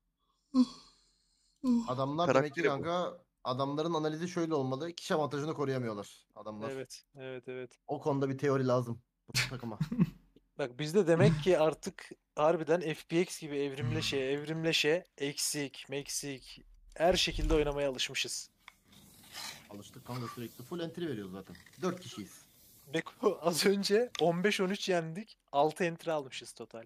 Speaker 2: Adamlar demek ki
Speaker 3: Karakteri bu.
Speaker 2: kanka adamların analizi şöyle olmalı. Kişi avantajını koruyamıyorlar adamlar.
Speaker 5: Evet, evet, evet.
Speaker 2: O konuda bir teori lazım bu takıma.
Speaker 5: Bak bizde demek ki artık harbiden F P X gibi evrimleşe, evrimleşe, eksik, meksik, her şekilde oynamaya alışmışız.
Speaker 2: Alıştık kanka, sürekli full entry veriyoruz zaten. Dört kişiyiz.
Speaker 5: Beko az önce on beş on üç yendik, altı entry almışız total.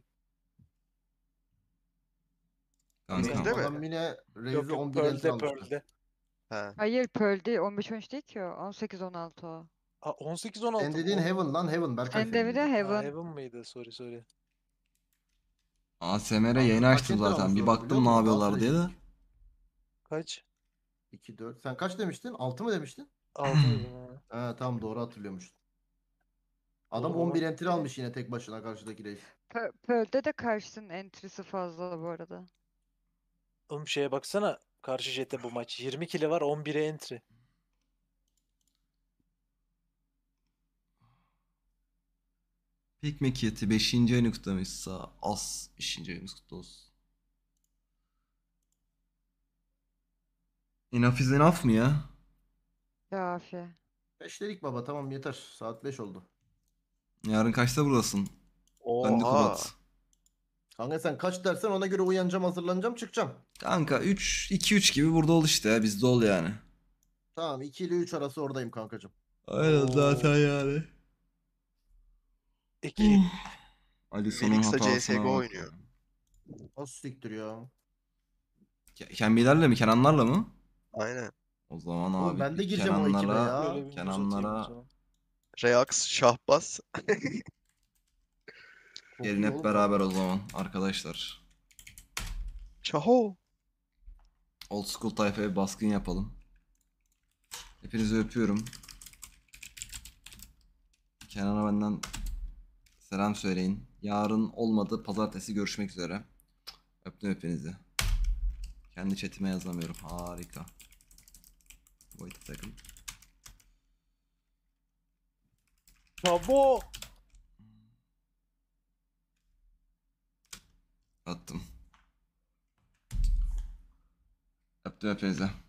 Speaker 1: Kanka.
Speaker 3: Bizde mi?
Speaker 2: Adam yine
Speaker 5: Yok
Speaker 2: Raze'i
Speaker 5: yok
Speaker 2: on bir entry
Speaker 5: Pearl'de,
Speaker 2: almıştı.
Speaker 5: Pearl'de.
Speaker 3: He.
Speaker 4: Hayır Pearl değil. on beş on üç değil ki o. on sekiz on altı o.
Speaker 5: Aa, on sekiz on altı
Speaker 2: Sen
Speaker 5: mı?
Speaker 2: dediğin
Speaker 5: O-
Speaker 2: Heaven lan, Heaven. Berkay
Speaker 4: Sen
Speaker 2: senin
Speaker 4: de bir de
Speaker 2: dediğin.
Speaker 5: Aa,
Speaker 4: Heaven.
Speaker 5: Heaven mıydı? Sorry sorry.
Speaker 1: A S M R
Speaker 2: Kanka
Speaker 1: yayını
Speaker 2: kaç
Speaker 1: açtım
Speaker 2: enter
Speaker 1: zaten. Bir
Speaker 2: almışlar orada biliyor
Speaker 1: baktım ne
Speaker 2: musun?
Speaker 1: yapıyorlar
Speaker 2: Altı
Speaker 1: diye de.
Speaker 2: demiştik.
Speaker 5: Kaç?
Speaker 2: iki dört. Sen kaç demiştin? altı mı demiştin?
Speaker 5: altı dedim ha.
Speaker 2: Ha tamam, doğru hatırlıyormuşsun. Adam
Speaker 5: Oğlum
Speaker 2: on bir
Speaker 5: adam-
Speaker 2: entry almış yine tek başına karşıdaki Raze.
Speaker 4: Pe- Pearl'de de karşısının entry'si fazla bu arada.
Speaker 5: Oğlum şeye baksana. Karşı jete bu maç. yirmi kili var, on bire entry.
Speaker 1: Pikmek yeti beşinci ayını kutlamışsa az beşinci ayımız kutlu olsun. Enough is enough mı ya?
Speaker 4: Kafi.
Speaker 2: beş dedik baba, tamam yeter. Saat beş oldu.
Speaker 1: Yarın kaçta buradasın? Ben de
Speaker 3: Oha.
Speaker 1: Kubat.
Speaker 2: Kanka sen kaç dersen ona göre uyanacağım, hazırlanacağım, çıkacağım.
Speaker 1: Kanka üç iki üç gibi burada ol işte ya. Bizde ol yani.
Speaker 2: Tamam, iki ile üç arası oradayım kankacığım.
Speaker 1: Aynen
Speaker 5: Oo.
Speaker 1: zaten yani.
Speaker 5: İki.
Speaker 1: Ali sonun
Speaker 3: Melix'le C S
Speaker 1: hatasına
Speaker 3: G O
Speaker 1: bak.
Speaker 3: oynuyor.
Speaker 2: Nasıl siktir ya?
Speaker 1: Ke- Kembilerle mi? Kenanlarla mı?
Speaker 3: Aynen.
Speaker 1: O zaman
Speaker 2: Oğlum
Speaker 1: abi
Speaker 2: ben de gireceğim o ekibe
Speaker 1: Kenanlara,
Speaker 2: ya.
Speaker 5: Böyle bir buz atayım o
Speaker 1: Kenanlara
Speaker 5: zaman.
Speaker 3: Reax, Şahbaz.
Speaker 2: Çok
Speaker 1: gelin
Speaker 2: iyi
Speaker 1: hep
Speaker 2: oğlum
Speaker 1: beraber
Speaker 2: kanka.
Speaker 1: o zaman arkadaşlar.
Speaker 3: Çaho.
Speaker 1: Old school tayfaya bir baskın yapalım. Hepinizi öpüyorum. Kenan'a benden selam söyleyin. Yarın olmadı, pazartesi görüşmek üzere. Öptüm hepinizi. Kendi chatime yazamıyorum. Harika. Wait a second.
Speaker 5: Çabo.
Speaker 1: Attım. Öptüm hepinizi.